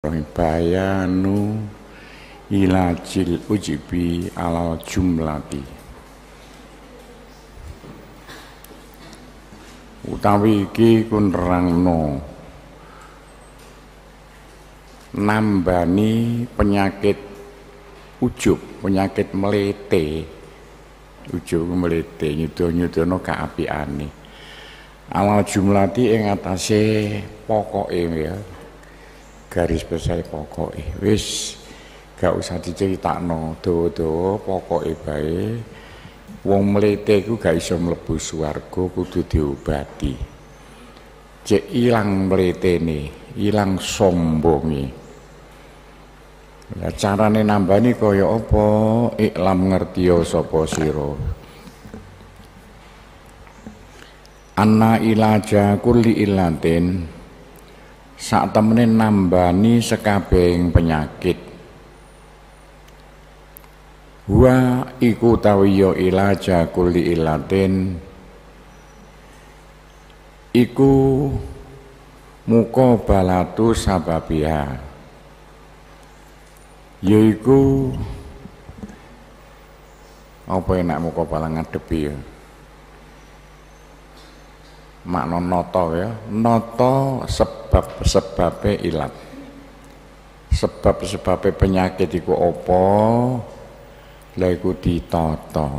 Bayanu ilajil ujibi alal jumlati utawi iki ku nerangno nambani penyakit ujub, penyakit melete. Ujub melete nyuda-nyudana kaapiane alal jumlati ing atase pokoke ya. Garis besar pokoke wis gak usah diceritakno dawa-dawa pokoke bae wong mlete iku gak iso mlebu swarga kudu diobati cek ilang mletene ilang sombonge. Lah carane nambani kaya apa iklam ngertiya sapa sira anna ilaja kulli ilatin sak temene nambani sekabehing penyakit wa iku tawiya ilaja kulli ilatin iku muqabalatu sababiha yaiku apa enak muqabalah ngadepi ya makna nata ya nata sebab-sebabe ilat sebab-sebabe penyakit iku apa lha iku ditata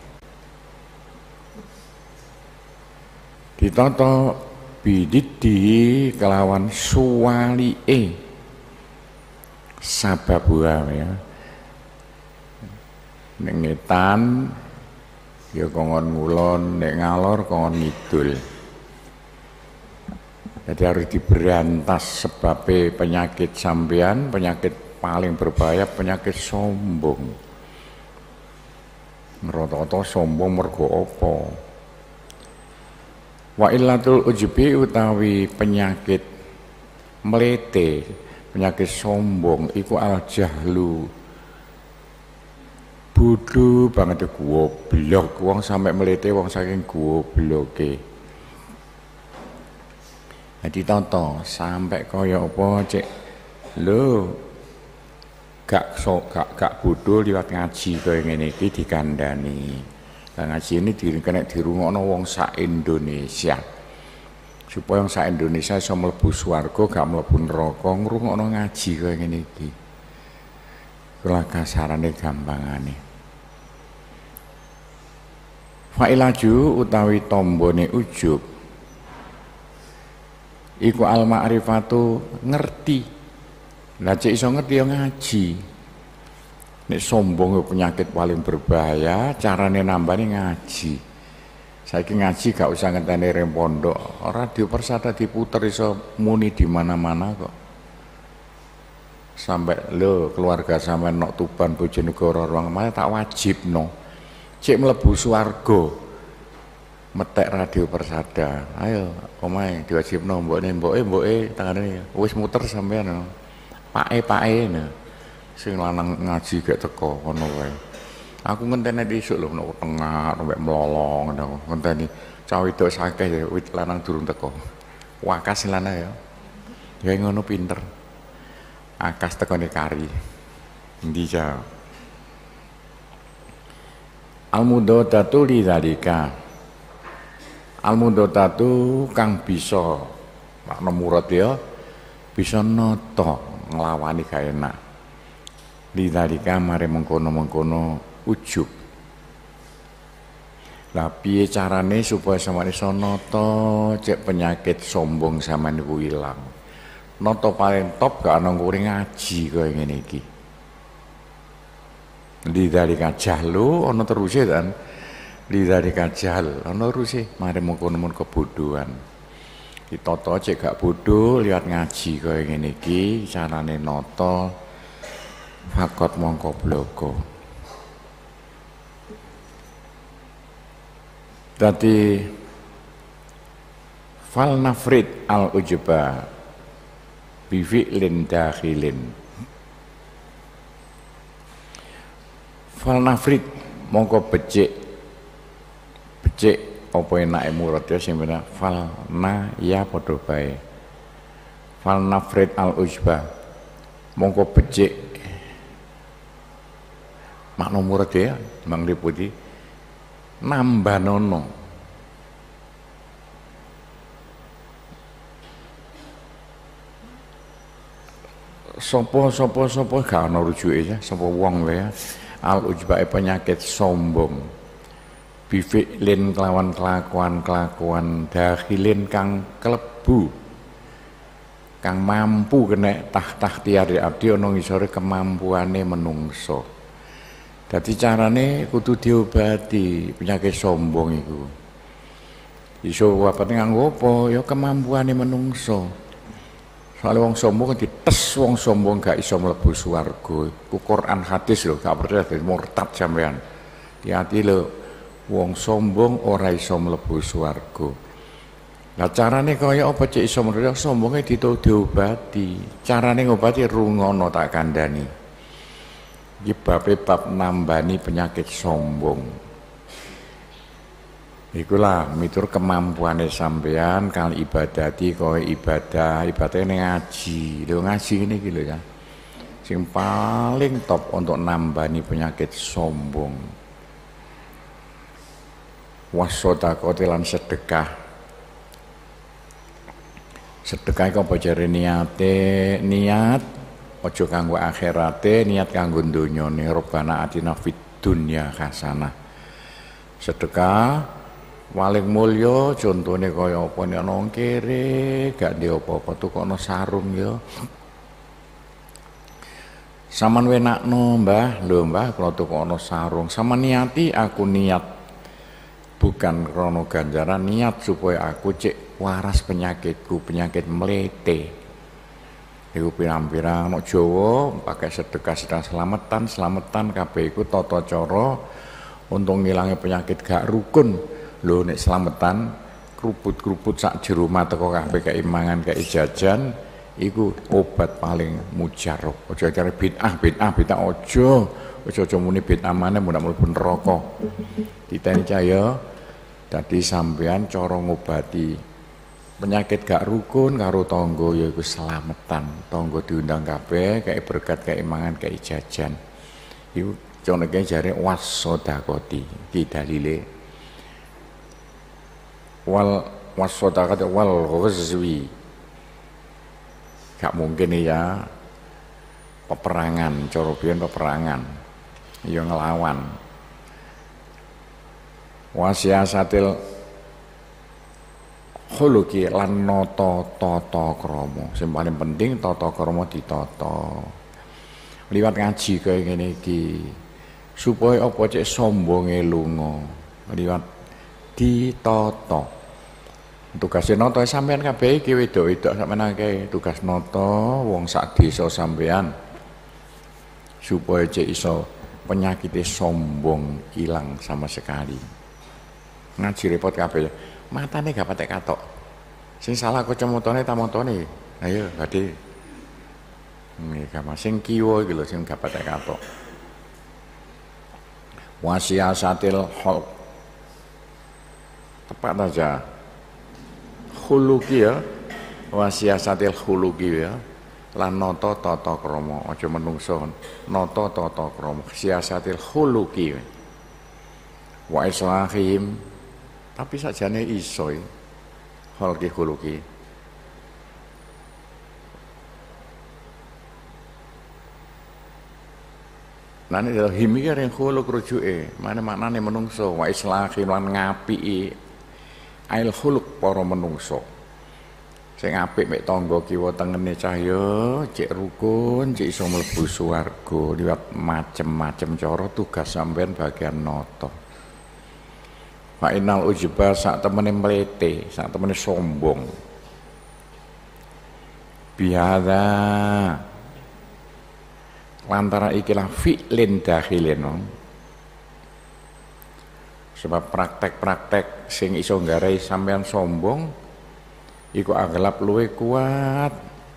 bididi kelawan suwalike sababua ya nek ngetan ya kongon ngulon nek ngalor kongon ngidul. Jadi harus diberantas sebabnya penyakit sampean, penyakit paling berbahaya, penyakit sombong. Ngerata-rata sombong mergo apa? Wa illatul ujubi utawi penyakit melete, penyakit sombong iku al jahlu. Bodoh banget goblok, wong sampe melete wong saking gobloke. Jadi tonton sampai kaya apa cek lo gak bodoh liwat ngaji kaya ngene iki dikandani. Lah ngaji ini kena dirungokno wong sak Indonesia. Supaya wong sak Indonesia iso mlebu swarga gak mlebu neraka ngrungokno ngaji kaya ngene iki. Kula kasarane gampangane. Failaju utawi tombone ujub iku al ma'rifatu ngerti. Lah cek iso ngerti ya ngaji. Nek sombong penyakit paling berbahaya, carane nambani ngaji. Saiki ngaji gak usah ngenteni rem pondok, radio Persada diputer iso muni di mana-mana kok. Sampai lo keluarga sampean nok Tuban Bojonegoro ruang maya tak wajibno. Cek mlebu swarga. Metek radio Persada, ayo omae diwajibno mboke tangane wis muter sampean pake sing lanang ngaji gak teko ngono wae. Aku ngenteni isuk lho nek tengah sampe mlolong ngono ngenteni cah wedok sakeh ya wit lanang durung teko. Wakas lanang ya. Ya ngono pinter. Akas tekone kari. Endi ja. Al-mudadatu lidzalika al-mudadatu kang bisa makna murad ya bisa nata nglawani gak enak lidzalika mare mengkono-mengkono ujub. Lah piye carane supaya sampeyan iso nata cek penyakit sombong sampeyan iku ilang. Nata paling top gak ana nguri ngaji kaya ngene iki. Lidzalika jahlu ana teruse kan lidzalika jahl ana teruse mare mengkono-mengkono kebodohan. Ditata cek gak bodoh lihat ngaji kaya ngene iki carane nata fakot mongko bloko. Dadi fal nafrid al ujuba bi fi'lin dakhilin. Fal nafrid mongko becik apa enake murad ya sing bener fal na ya padha bae fal nafrid al ujba mongko becik makna murad ya Mang Deputi nambanono sapa gak ana rujuke ya sapa wong ya al ujbae penyakit sombong bifi'lin kelawan kelakuan dakhilin kang klebu kang mampu kena tahtiari abdi ana ngisore kemampuane menungso. Dadi carane kudu diobati penyakit sombong iku. Iso wapate nganggo apa? Ya kemampuane menungso. Soale wong sombong dites wong sombong gak iso mlebu swarga. Ku Quran hadis lho, gak percaya dadi murtad sampean. Hati-hati lho, wong sombong ora iso mlebu swarga. Lah carane kaya apa cek iso mlebu sombonge diobati. Carane ngobati rungono tak kandhani. Iki bab nambani penyakit sombong. Ikulah mitur kemampuane sampean kali ibadati kowe ibadahnya ngaji. Lho ngaji ngene iki lho ya. Sing paling top untuk nambani penyakit sombong. Wasodaqati lan sedekah. Sedekah iku apa jare niat aja kanggo akhirate, niat kanggo donyane. Robbana atina fid dunya hasanah. Sedekah paling mulya contone kaya apa nek ana kere gak ndek apa-apa tukono sarung ya. Saman wenakno Mbah, lho Mbah kula tukono sarung. Sama niati aku niat bukan krono ganjaran, niat supaya aku cek waras penyakitku, penyakit melete. Iku pirang-pirang nek Jawa pakai sedekah sedang selamatan kabeh iku tata cara untuk ngilangi penyakit gak rukun. Lho nek selamatan keruput-keruput sak jero teko kabeh keimangan kei jajan iku obat paling mujarab. Aja kare bid'ah aja muni bid'ah maneh mun mlebu neraka. Diteni cahya dadi sampean cara ngobati penyakit gak rukun karo tangga yaiku selamatan. Tangga diundang kabeh kayak berkat kayak mangan kayak jajan. Iku contohnya jare wasodaqati iki dalile. Wasodaqati wal ghazwi. Gak mungkin ya peperangan, cara biyen peperangan. Ya ngelawan. Wasiasatil khuluqi lan tata krama. Sing paling penting tata krama ditata. Liwat ngaji kaya ngene iki supaya apa cek sombonge lunga. Liwat ditata. Tugas nata sampean kabeh iki wedok-wedok sampean akeh tugas nata wong sak desa sampean supaya cek iso penyakit sombong hilang sama sekali. Ngaji repot kabeh. Matane gak patek katok. Sing salah kacamatane ta montone. Ayo badhe. Nggih gak sing kiwa iki lho sing gak patek katok. Wasiasatil khalq. Tepat aja. Khuluqi ya. Wasiasatil khuluqi ya. Lan nata tata krama. Aja menungso. Nata tata krama. Siasatil khuluqi. Wa islahim. Tapi sajane iso khalqi khuluqi. Nane him iki ring khuluq rujuke, mane maknane menungso wa islahi lan ngapiki ail khuluq para menungso. Sing apik mek tangga kiwa tengene cahya, cek rukun, cek iso mlebu swarga liwat macem-macem cara tugas sampean bagian nata. Fa innal ujba sak temene mlete, sak temene sombong. Biada lantara ikilah fi'lin dakhilin. Sebab praktek-praktek sing iso nggarai sampean sombong iku aglab luwe kuat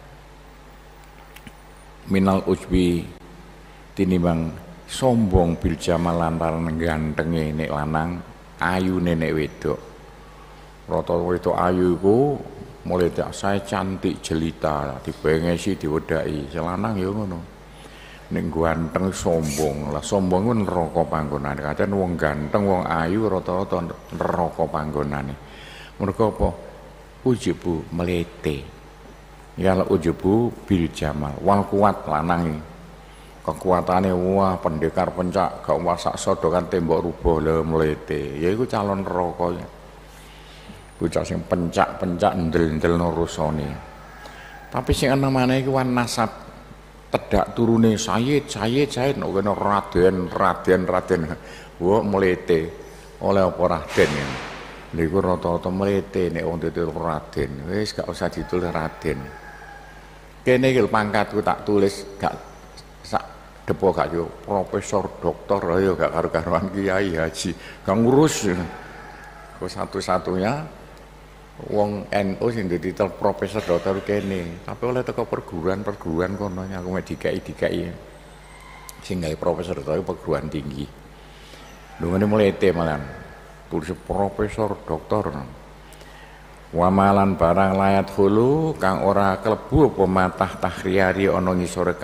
minal ujbi tinimbang sombong bil jamal lantaran gantenge nek lanang ayu nenek wedok. Rata wedok ayu iku Melete saya cantik jelita dibengesi diwedaki selanang ya ngono. Nek ganteng sombong lah, sombong ku neraka panggonane. Kadang wong ganteng wong ayu rata-rata neraka panggonane. Mergo apa? Ujubu melete. Ya ujubu bil jamal. Wal kuat lanang iki. Kekuatane wah pendekar pencak gak wasak sodokan tembok rubuh le melete. Ya iku calon neraka. Bocah sing pencak-pencak ndel-ndel rusane. Tapi sing ana maneh iki wan nasab tedak turune Sayyid nek kena Raden. Wo melete. Oleh apa Raden ya. Lha iku rata-rata melete nek wong ditulis Raden. Wis gak usah ditulis Raden. Kene iki pangkatku tak tulis gak sak depo gak yo profesor doktor ayo gak karo-karoan kiai haji. Gak ngurus. Kok satu-satunya wong NU sing dititel profesor doktor kene, tapi oleh teko perguruan kono aku mek dikai sing gawe profesor doktor perguruan tinggi. Lho ngene melete malan. Tulis profesor doktor. Wa malan barang layat hulu kang ora klebu apa matah tahriyari ana ngisore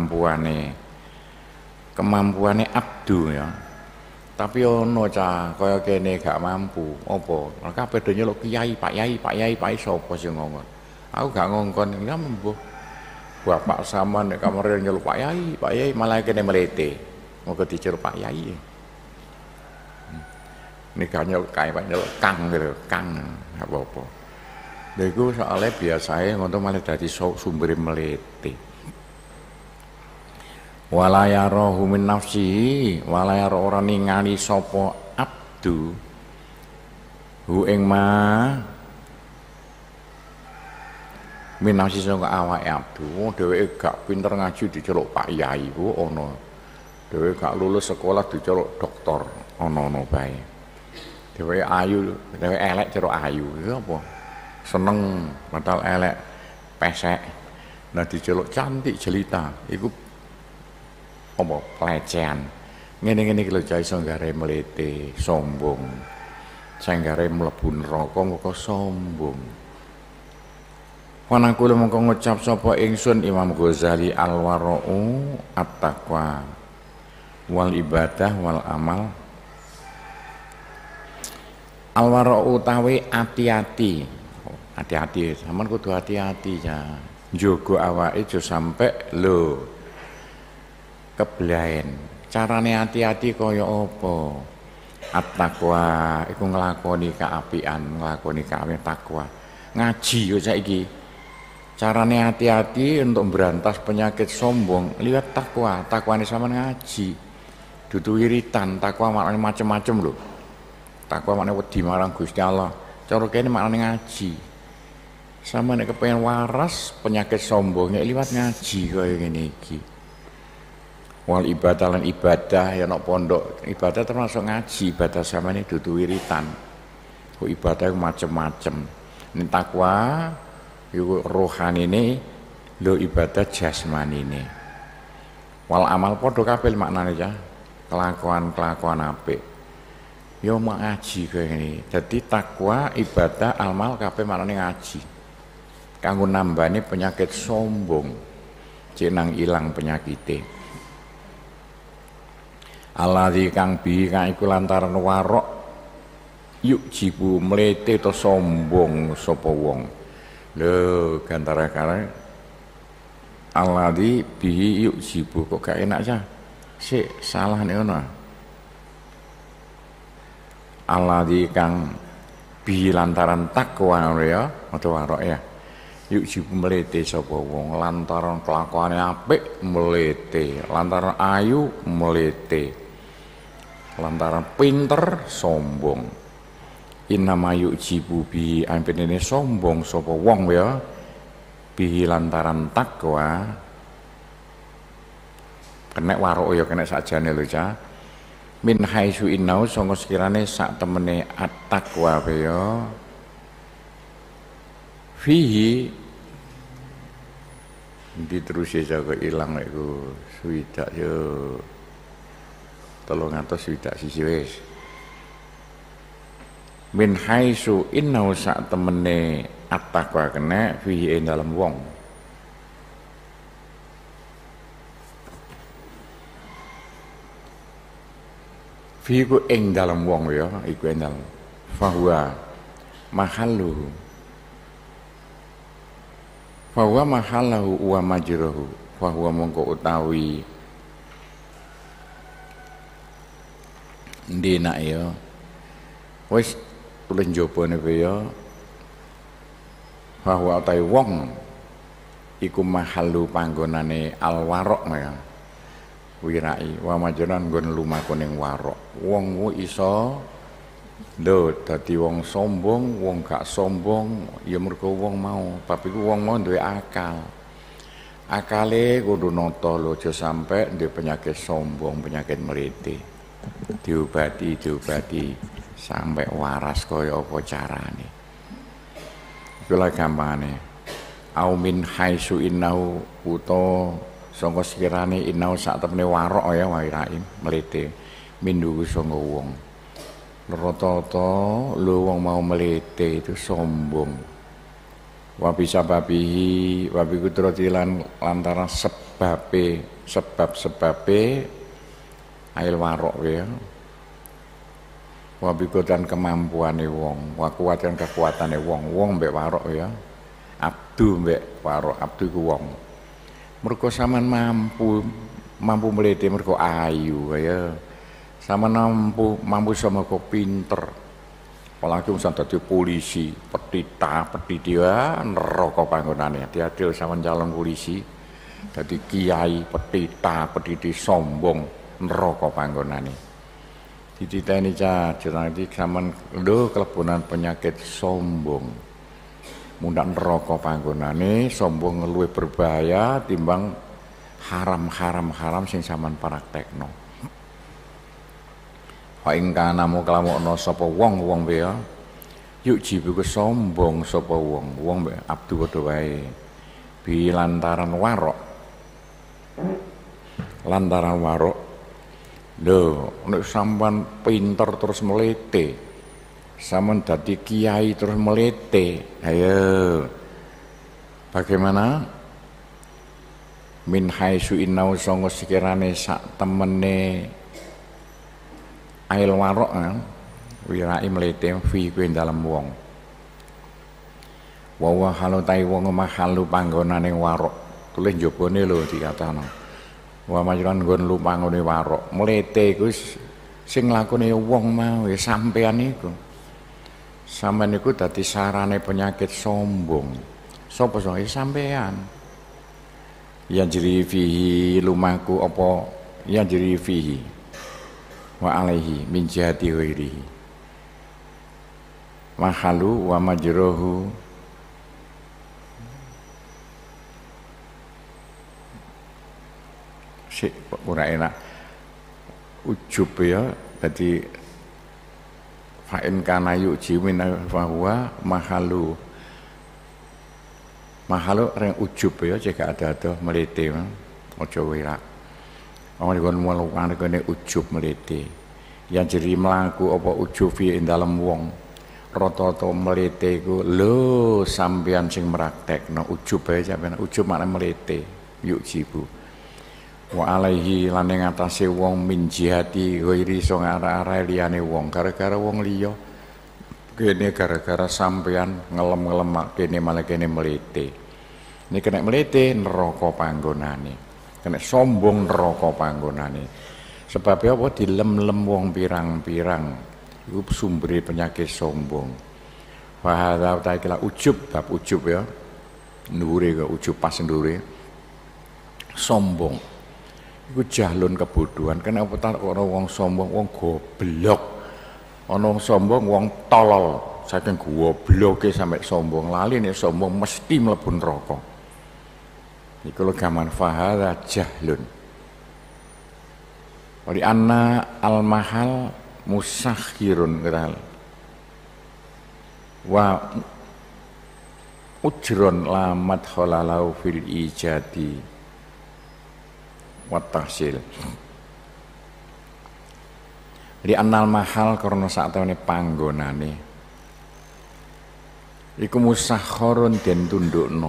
kemampuane abdu ya. Tapi ono cah kaya kene gak mampu apa kabeh do nyeluk kiai Pak Yai sapa sing ngongkon. Aku gak ngongkon ya mbuh bapak sama nek kamare nyeluk Pak Yai malah kene melete moga diceluk Pak Yai. Nek gak nyeluk kae Pak nyeluk Kang gitu Kang apa-apa. Lha iku soalé biasae ngono malah dadi sumber melete. Walayarahu min nafsihi walayara ora ningali sapa abdu hu ing ma min nafsi saka awake abdu. Dheweke gak pinter ngaji diceluk Pak Yai ku ana. Dheweke gak lulus sekolah diceluk doktor ana-ana bae. Dheweke ayu, dheweke elek celuk ayu. Iku apa? Seneng padahal elek pesek. Nah diceluk cantik jelita. Iku apa pelecehan ngene-ngene iki lho cah iso gare melete sombong sing gare mlebu neraka moko sombong. Wana kula mongko ngucap sapa ingsun Imam Ghazali al-wara'u at-taqwa wal ibadah wal amal. Al-wara'u tawi hati-hati sampean kudu hati-hati ya njogo awake aja sampe lho keblahen. Carane hati-hati kaya apa? At-taqwa iku nglakoni kaapian, nglakoni kaapian takwa. Ngaji yo saiki. Carane hati-hati untuk berantas penyakit sombong liwat takwa. Takwane sampean ngaji. Dudu wiritan, takwa maknane macem-macem lho. Takwa maknane wedi marang Gusti Allah. Cara kene maknane ngaji. Sampeyan nek kepengin waras penyakit sombong liwat ngaji kaya ngene iki. Wal ibadah lan ibadah ya nek pondok ibadah termasuk ngaji. Ibadah samane dudu wiritan. Kok ibadah macem-macem. Nek takwa iku rohanine lho ibadah jasmanine. Wal amal padha kabeh maknane ya. Kelakuan apik. Yo mak ngaji kaya ngene. Dadi takwa, ibadah, amal kabeh maknane ngaji. Kanggo nambane penyakit sombong. Cenang ilang penyakite. Alladzi kang bi kang iku lantaran warok yuk jibu mlete to sombong sapa wong. Lho gantara-kare alladzi bi yuk jibu kok gak enak ya. Sik salah nek ngono. Alladzi kang bi lantaran takwa ya atau warok ya. Yuk jibu mlete sapa wong lantaran kelakuane apik mlete, lantaran ayu mlete. Lantaran pinter sombong. Innama yujibu bi ampene sombong sapa wong ya bi lantaran takwa. Kena warok ya kena sakjane lho Cah. Min haitsu innau sanga sekirane sak temene at-taqwa ya fihi diterusi jaga ilang iku swidak yo 300 sisi wis min haitsu innau sak temene at-taqwa kena fihi ing dalem wong. Fihi ku ing dalem wong ya, iku ing dalem. Fahuwa mahalluhu. Fahuwa mahallahu wa majruhu. Fahuwa mongko utawi ndina ya. Wis tulis njabane ya. Bahwa utai wong iku mahalu panggonane al-warok ya. Wirai wa majonan nggon lumaku ning warok. Wong ku iso lho dadi wong sombong, wong gak sombong ya mergo wong mau, tapi ku wong mau duwe akal. Akale kudu nata lho aja sampe duwe penyakit sombong, penyakit melete. Diobati sampai waras kaya apa carane. Itulah gampangane. Au min haitsu innahu uta sangka sekirane innahu sak temene warok ya wairain melete mindu sangka wong. Rata-rata lho wong mau melete itu sombong. Wa bisa babihi wa bi kudratilan lantaran sebab-sebabe ail warok ya. Wa bi dan kemampuane wong, wa kuwatan kekuatane wong mbek warok ya. Abdu mbek warok, abdu ku wong. Mergo sampean mampu melete mergo ayu ya. Sampean mampu sama kok pinter. Apalagi usah dadi polisi, petiti ya neraka panggonane. Hati-hati sampean calon polisi. Dadi kiai, petiti sombong, neraka panggonane. Dititeni jeneng iki sampean lho kelebunan penyakit sombong. Mundak neraka panggonane, sombong luwih berbahaya timbang haram sing sampean praktekno. Fa ing kana muklamukna sapa wong ya. Yuk jibu sombong sapa wong mbek abdu padha wae. Bi lantaran warok. Lho, nek sampean pinter terus melete. Sampean dadi kiai terus melete. Ayo. Bagaimana? Min haitsu innau sanga sekirane sak temene ail warok wirai melete fi kuwi dalem wong. Wa halu tai wong mahalu panggonane warok. Tulis njobane lho dikatano. Wa majran nggon lumpangone warok. Melete iku sing lakone wong mau ya sampean iku. Sampeyan iku dadi sarane penyakit sombong. Sapa sing sampean? Ya jiri fihi lumaku apa ya jiri fihi wa alaihi min jihati ghairihi. Mahalu wa majruhu sik ora enak ujub ya dadi fa'in kana yuji min fahuwa mahalu reng ujub ya cek ada melete aja wira ana kon mulane kene ujub melete yang jeri mlaku apa ujub fi ing dalem wong rata-rata melete iku lho sampeyan sing praktekno ujub bae sampeyan ujub maknane melete yujibu wa alaihi lan ing atase wong min jihati ghairi sing arah-arah liyane wong gara-gara wong liya kene gara-gara sampeyan ngelem-ngelem kene malah kene melete ini kena melete neraka panggonane kena sombong neraka panggonane sebabnya apa dilem-lem wong pirang-pirang iku sumbere penyakit sombong wa hadza ta'ala ujub bab ujub ya ndure kok ujub pas ndure sombong iku jahlun kebodohan. Kenapa ana wong sombong, wong goblok. Ana wong sombong, wong tolol. Saking gobloke sampe sombong, lali nek sombong mesti mlebu neraka. Iku lho gaman fahadha jahlun. Wali anna al-mahal musakhirun qiral. Wa ujron la madkhalau fil ijadi wa tahsil. Li annal mahal karena sak temene panggonane iku musakharun den tundukno.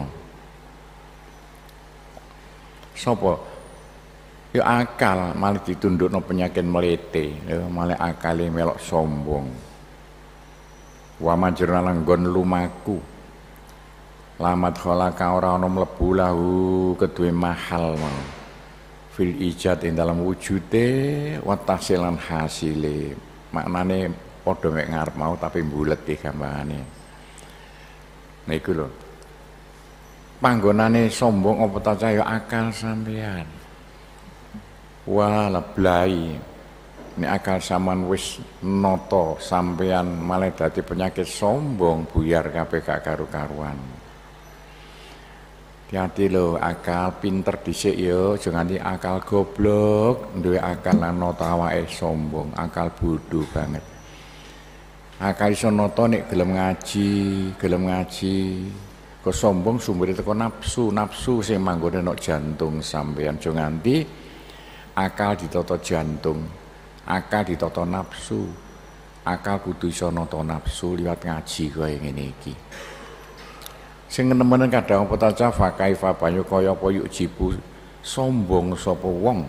Sapa? Ya akal malah ditundukno penyakit melete, ya malah akale melok sombong. Wa majruna langgon lumaku. Lamat khalaka ora ana mlebu lahu kedue mahal mau. Fil ijad ing dalam wujude wa tahsilan hasile. Maknane padha mek ngarep mau tapi mbulet iki gambangane. Nah iku lho. Panggonane sombong apa ta cah ya akal sampean. Wah leblai. Nek akal sampean wis nata sampean malah dadi penyakit sombong buyar kabeh gak karu-karuan. Hati-hati lho, akal pinter dhisik ya, aja nganti akal goblok, duwe akal lan nata awake sombong, akal bodoh banget. Akal iso nata nek gelem ngaji. Kok sombong sumbere teko nafsu sing manggone nek jantung sampean, aja nganti akal ditata jantung, akal ditata nafsu. Akal kudu iso nata nafsu liwat ngaji kaya ngene iki. Sing nemen kadang apa ta cafa kaifa banyu kaya apa yuk jibu sombong sapa wong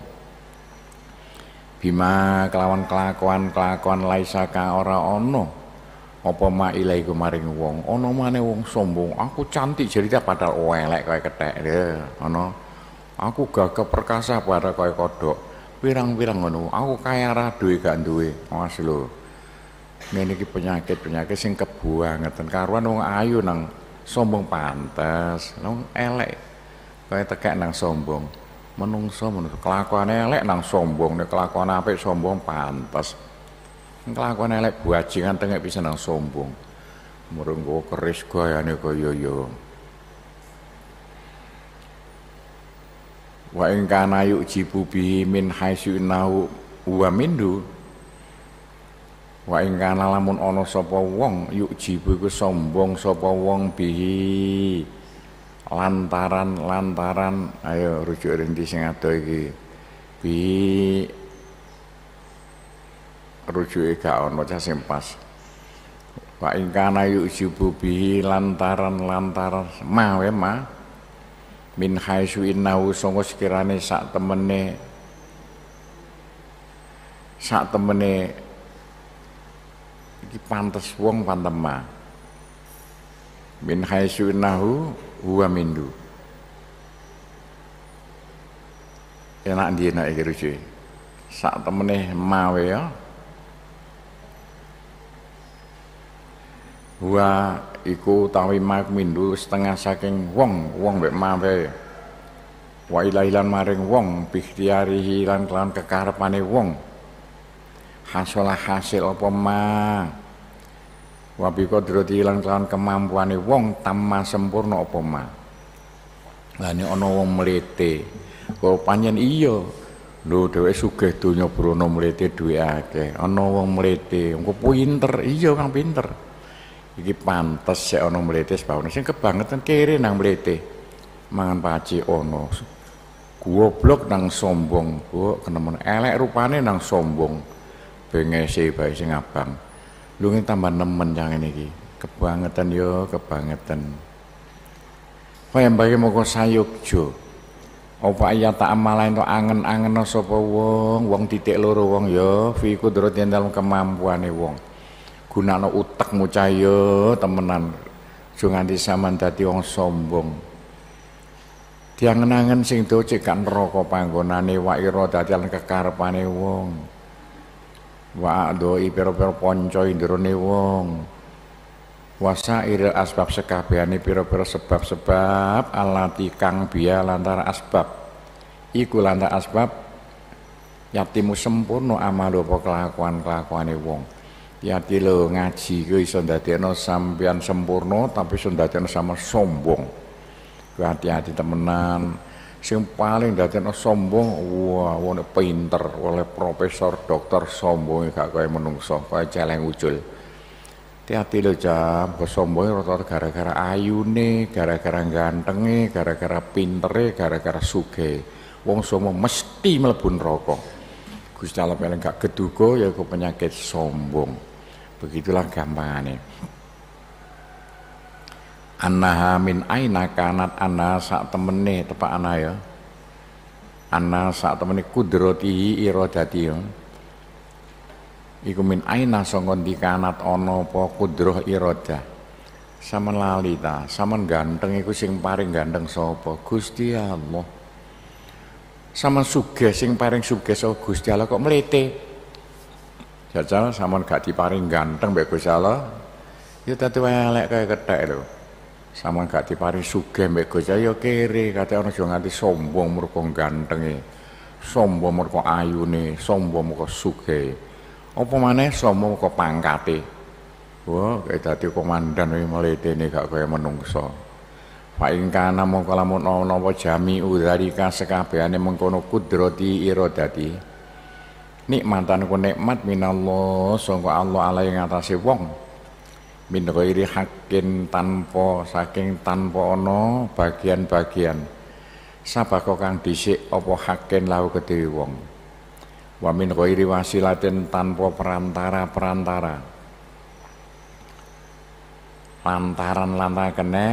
bima kelawan kelakuan laisa ka ora ana apa ma ilaiku maring wong ana maneh wong sombong aku cantik jadi padahal elek kaya kethek ana aku gagah perkasa padahal kaya kodhok pirang-pirang ngono aku kaya ra duwe gak duwe awas lho ngene iki penyakit sing kebuangeten karuan wong ayu nang sombong pantes, nang elek kaya tekek nang sombong. Menungso kelakuane elek nang sombong, nek kelakuan apik sombong pantes. Kelakuan elek bajingan tengek bisa nang sombong. Murunggo keris gayane kaya ya. Wa ing kana yujibu bihi min haitsu innahu wa mindu. Wa ing kana lamun ana sapa wong yuk jibu iku sombong sapa wong bihi lantaran ayo rujuk rinti sing ado iki bihi rujuke gak ana cah sing pas. Wa ing kana yuk jibu bihi lantaran mawe min haitsu innahu sanga sekirane sak temene iki pantes wong pantema min haitsu innahu huwa mindu enak ndi enak iki rujuk sak temene mawe ya wa iku tawi mak mindu setengah saking wong mek mawe wa ilailan maring wong bikhtiarihi lan kelan kekarepane wong hasil apa ma wa bi qadrati lan kelan kemampuane wong tamma sempurna apa ma lah nek ana wong mlete kok pancen iya lho dheweke sugih donya brono mlete duwe akeh ana wong mlete engko pinter iya kang pinter iki pantes sik ana mlete sebab sing kebangetan kere nang mlete mangan paci ana goblok nang sombong kok kenemen elek rupane nang sombong bengese bae sing abang. Lu ngene tambah nemen yang ini iki. Kebangetan yo, kebangetan. Kaya mbake moko sayukjo. Apa ayat amalan to angen-angeno sapa wong titik loro wong ya fi kudratin dalam kemampuane wong. Gunakno utekmu cah yo temenan. Aja nganti sampean dadi wong sombong. Diangen-angen sing do cek kan neraka panggonane wa ira dadi kekarepane wong. Wa doi pira-pira ponco indrone wong wasairil asbab sekabehane pira-pira sebab-sebab alati kang biya lantaran asbab iku lantaran asbab yatimu sempurna amal apa kelakuan-kelakuane wong yati lho ngaji ku iso ndadekno sampeyan sempurna tapi iso ndadekno sama sombong ku hati-hati temenan. Sing paling dadekno sombong wah wong pinter oleh profesor dokter sombong gak kaya menungso kaya celeng ucul. Hati-hati lho jam sombong rata-rata gara-gara ayune, gara-gara gantenge, gara-gara pintere, gara-gara sugih. Wong sombong mesti mlebu neraka. Gusti Allah paling gak geduga yaiku penyakit sombong. Begitulah gampangane. Annaha min aina kanat anna sak temene tepak ana ya. Anna sak temene kudratihi iradati ya. Iku min aina sangka ndi kanat ana apa kudrah iradah. Saman lali ta, saman ganteng iku sing paring ganteng sapa? Gusti Allah. Saman sugih sing paring sugih sapa? Gusti Allah kok mlete. Jajal saman gak diparing ganteng mbek Gusti Allah. Ya dadi elek kaya kethek lho. Saman gak diparing sugih mbek Gusti Allah ya kere, kate ana aja nganti sombong mergo gantenge. Sombong mergo ayune, sombong mergo sugih. Apa maneh sombong mergo pangkate. Wah, kaya dadi komandan iki mletene gak kaya menungso. Fa ing kana mongko lamun ana apa jami'u dzalika sekabehane mengkono kudrati iradati. Nikmatan ku nikmat minallah sangka Allah ala ing atase wong. Min ghairi haqqin tanpa saking tanpa ana bagian-bagian. Sabako kang dhisik apa haqqin lahu kedhe wong. Wa min ghairi wasilatin tanpa perantara-perantara. Lantaran kene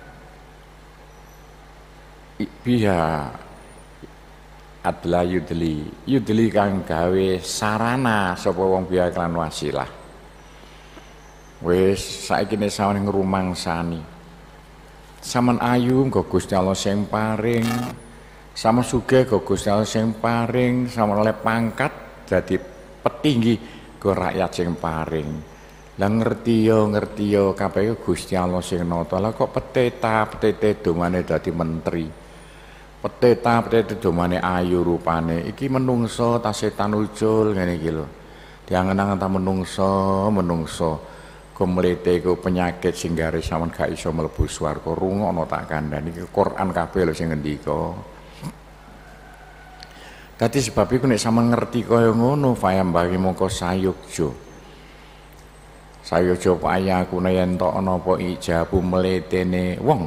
biha adla yudli kang gawe sarana sapa wong biha klan wasilah. Wis saiki nek sawane ngrumangsani. Saman ayu nggo Gusti Allah sing paring, sama sugih nggo Gusti Allah sing paring, sama oleh pangkat dadi petinggi nggo rakyat sing paring. Lah ngerti yo kabeh Gusti Allah sing nata. Lah kok petete domane dadi menteri. Petete domane ayu rupane. Iki menungso ta setan ucul ngene iki lho. Diangen-angen ta menungso. Kumlete iku penyakit sing garis sampean gak iso mlebu swarga. Rungokno tak kandhani iki Quran kabeh lho sing ngendika. Dadi sebab iku nek sampean ngerti kaya ngono fayam bagi mongko sayukjo. Sayukjo payaku yen tok ana apa ijabu mletene wong.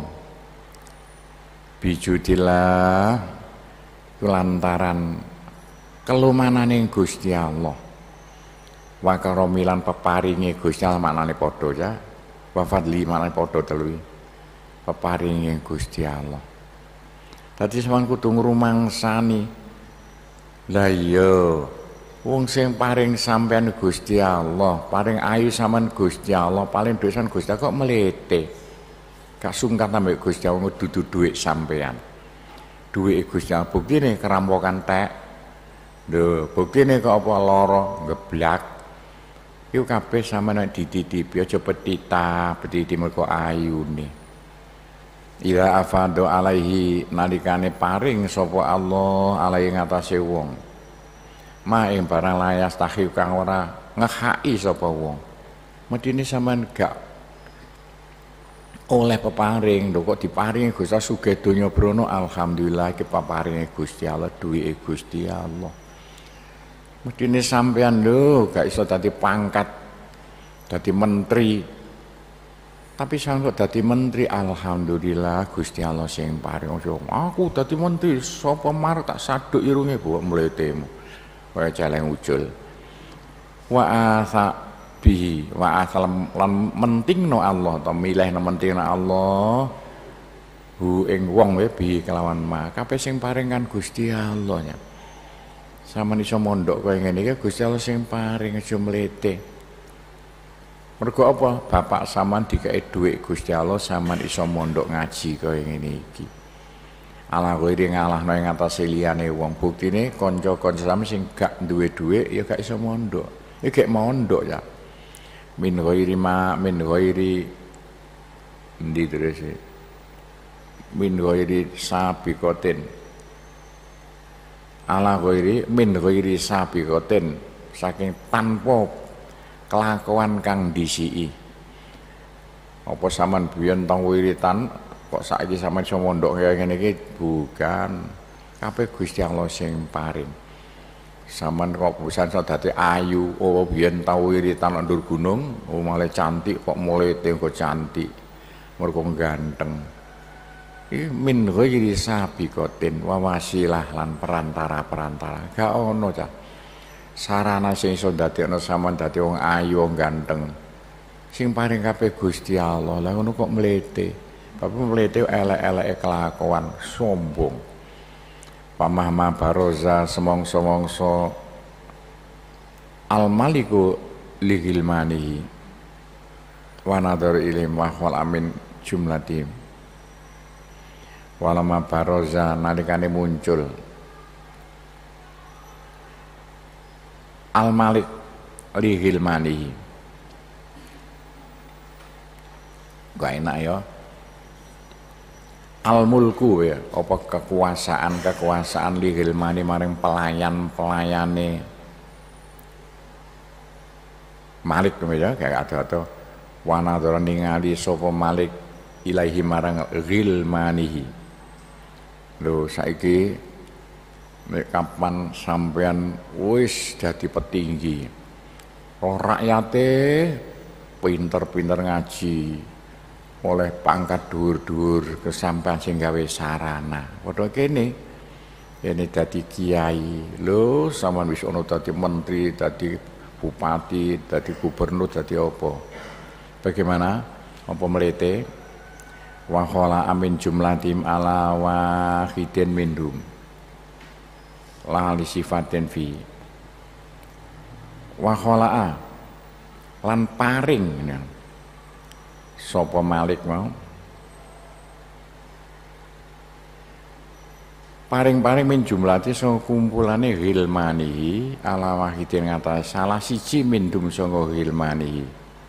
Bijudillah lantaran kelumanane Gusti Allah. Wa karomilan peparinge Gusti Allah maknane padha ya. Wa fadli maknane padha telu. Peparinge Gusti Allah. Dadi sampeyan kudu ngrumangsani. Lah iya, wong sing paring sampeyan Gusti Allah, paring ayu sampeyan Gusti Allah, paling dosan Gusti Allah kok mlete. Gak sungkan ambek Gusti Allah dudu dhuwit sampeyan. Dhuwit Gusti Allah buktine kerampokan tek. Lho, buktine kok apa lara ngeblak. Iku kabeh sampeyan dititipi aja petiti mergo ayune. Ila afado alaihi nalikane paring sapa Allah alaihi ngatasé wong. Ma ing barang layas tahi kang ora ngehaki sapa wong. Medine sampeyan gak oleh peparing, lho kok diparingi Gusti Allah sugih donya brono alhamdulillah iki peparinge Gusti Allah, duwike Gusti Allah. Medine sampean lho gak iso dadi pangkat dadi menteri. Tapi sampe dadi menteri alhamdulillah Gusti Allah sing paring. Aku dadi menteri sapa mar tak saduk irunge mbok mletemu. Kaya celeng ucul. Wa asa bihi wa asalam lan mentingno Allah ta milihno mentingno Allah. Hu ing wong wae bihi kelawan ma. Kabeh sing paring kan Gusti Allah nya. Sampeyan iso mondok kaya ngene iki Gusti Allah sing paring aja mlete. Mergo apa? Bapak sampean dikek dhuwit Gusti Allah sampean iso mondok ngaji kaya ngene iki. Ala kowe ngalahno ing atase liyane wong. Buktine kanca-kanca sampean sing gak duwe dhuwit ya gak iso mondok. Iki gek mondok ya. Min ghairi endi terus min ghairi sabiqatin. Ala ghairi min ghairi sabiqatin saking tanpa kelakuan kang disiki. Apa sampean biyen tong wiritan kok saiki sampean iso mondok kaya ngene iki bukan. Kabeh Gusti Allah sing paring. Sampean kok pisan iso dadi ayu, oh biyen tau wiritan ndur gunung, oh malah cantik kok mulai kok cantik. Mergo ganteng. Min ghairi sabiqatin wa wasilah lan perantara-perantara. Gak ono cah. Sarana sing iso dadekno sampean dadi wong ayu wong ganteng. Sing paring kabeh Gusti Allah. Lah ngono kok mlete. Bapak mlete elek-eleke kelakuan, sombong. Pamahma baroza semongso-mongso al-maliku ligilmanihi wa nadhar ilim wa wal amin jumlatim. Walama baroza nalikane muncul al-malik ligilmanihi. Gak enak ya. Al-mulku ya, apa kekuasaan li hilmani maring pelayan-pelayane Malik ya, kayak ada wanadhara ningali sapa Malik ilaihi marang ghilmanihi. Lho saiki nek kapan sampean wis dadi petinggi, roh rakyate pinter-pinter ngaji, oleh pangkat dhuwur-dhuwur kesampean sing gawe sarana. Padha kene dadi kiai. Lho sampean wis ono dadi menteri, dadi bupati, dadi gubernur, dadi apa? Bagaimana? Apa melete? Wa khala amin jumlatim ala wahidin mindum. La li sifatin fi. Wa khala lan paring sapa Malik mau paring-paring min jumlati saka kumpulane hilmani ala wahidin ngatas salah siji mindum saka hilmani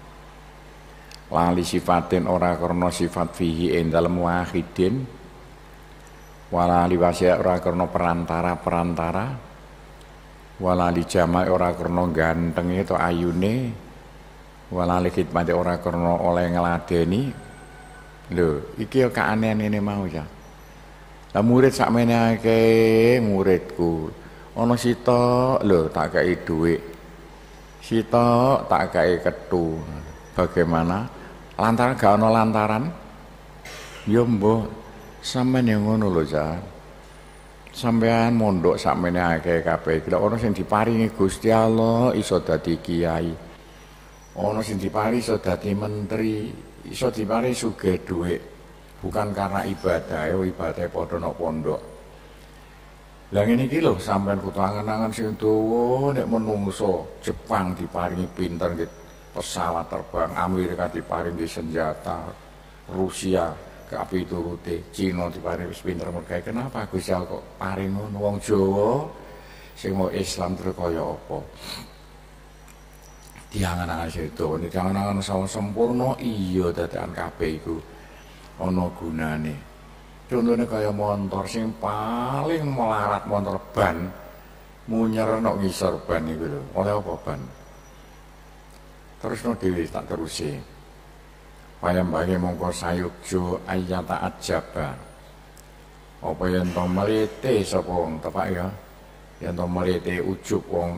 lali sifatin ora karena sifat fihi ing dalem wahidin wala liwasya ora karena perantara wala li jama' ora karena gantenge to ayune wala li khidmate ora karena oleh ngladeni. Lho iki ya keanehan ini mau ya. Lah murid sakmene akeh muridku ana sitok lho tak kei dhuwit, sitok tak kei kethu. Bagaimana lantaran gak ana lantaran ya mbah sampeyan yang ngono lho Cak. Sampeyan mondok sakmene akeh kabeh iki lho ana sing diparingi Gusti Allah iso dadi kiai, ana sing diparingi iso dadi menteri, iso diparingi sugih dhuwit. Bukan karena ibadah, ibadah padha nang pondok. Lah ngene iki lho sampean kudu angen-angen sing tuwa nek menungso Jepang diparingi pinter nggih pesawat terbang, Amerika diparingi senjata, Rusia kapiturute, Cina diparingi wis pinter mergawe. Kenapa Gusti Allah kok paring ngono wong Jawa sing mau Islam terus kaya apa? Diangen-angen sedo, diangen-angen sama sempurna iya dadakan kabeh iku. Ana gunane. Contone kaya montor sing paling melarat montor ban munyer nok ngisor ban iku lho. Oleh apa ban? Terusno dhewe tak terusi. Payambake mongko sayukjo ayata ajaba. Apa yen to melete sapa wong tepak ya? Yen to melete ujub wong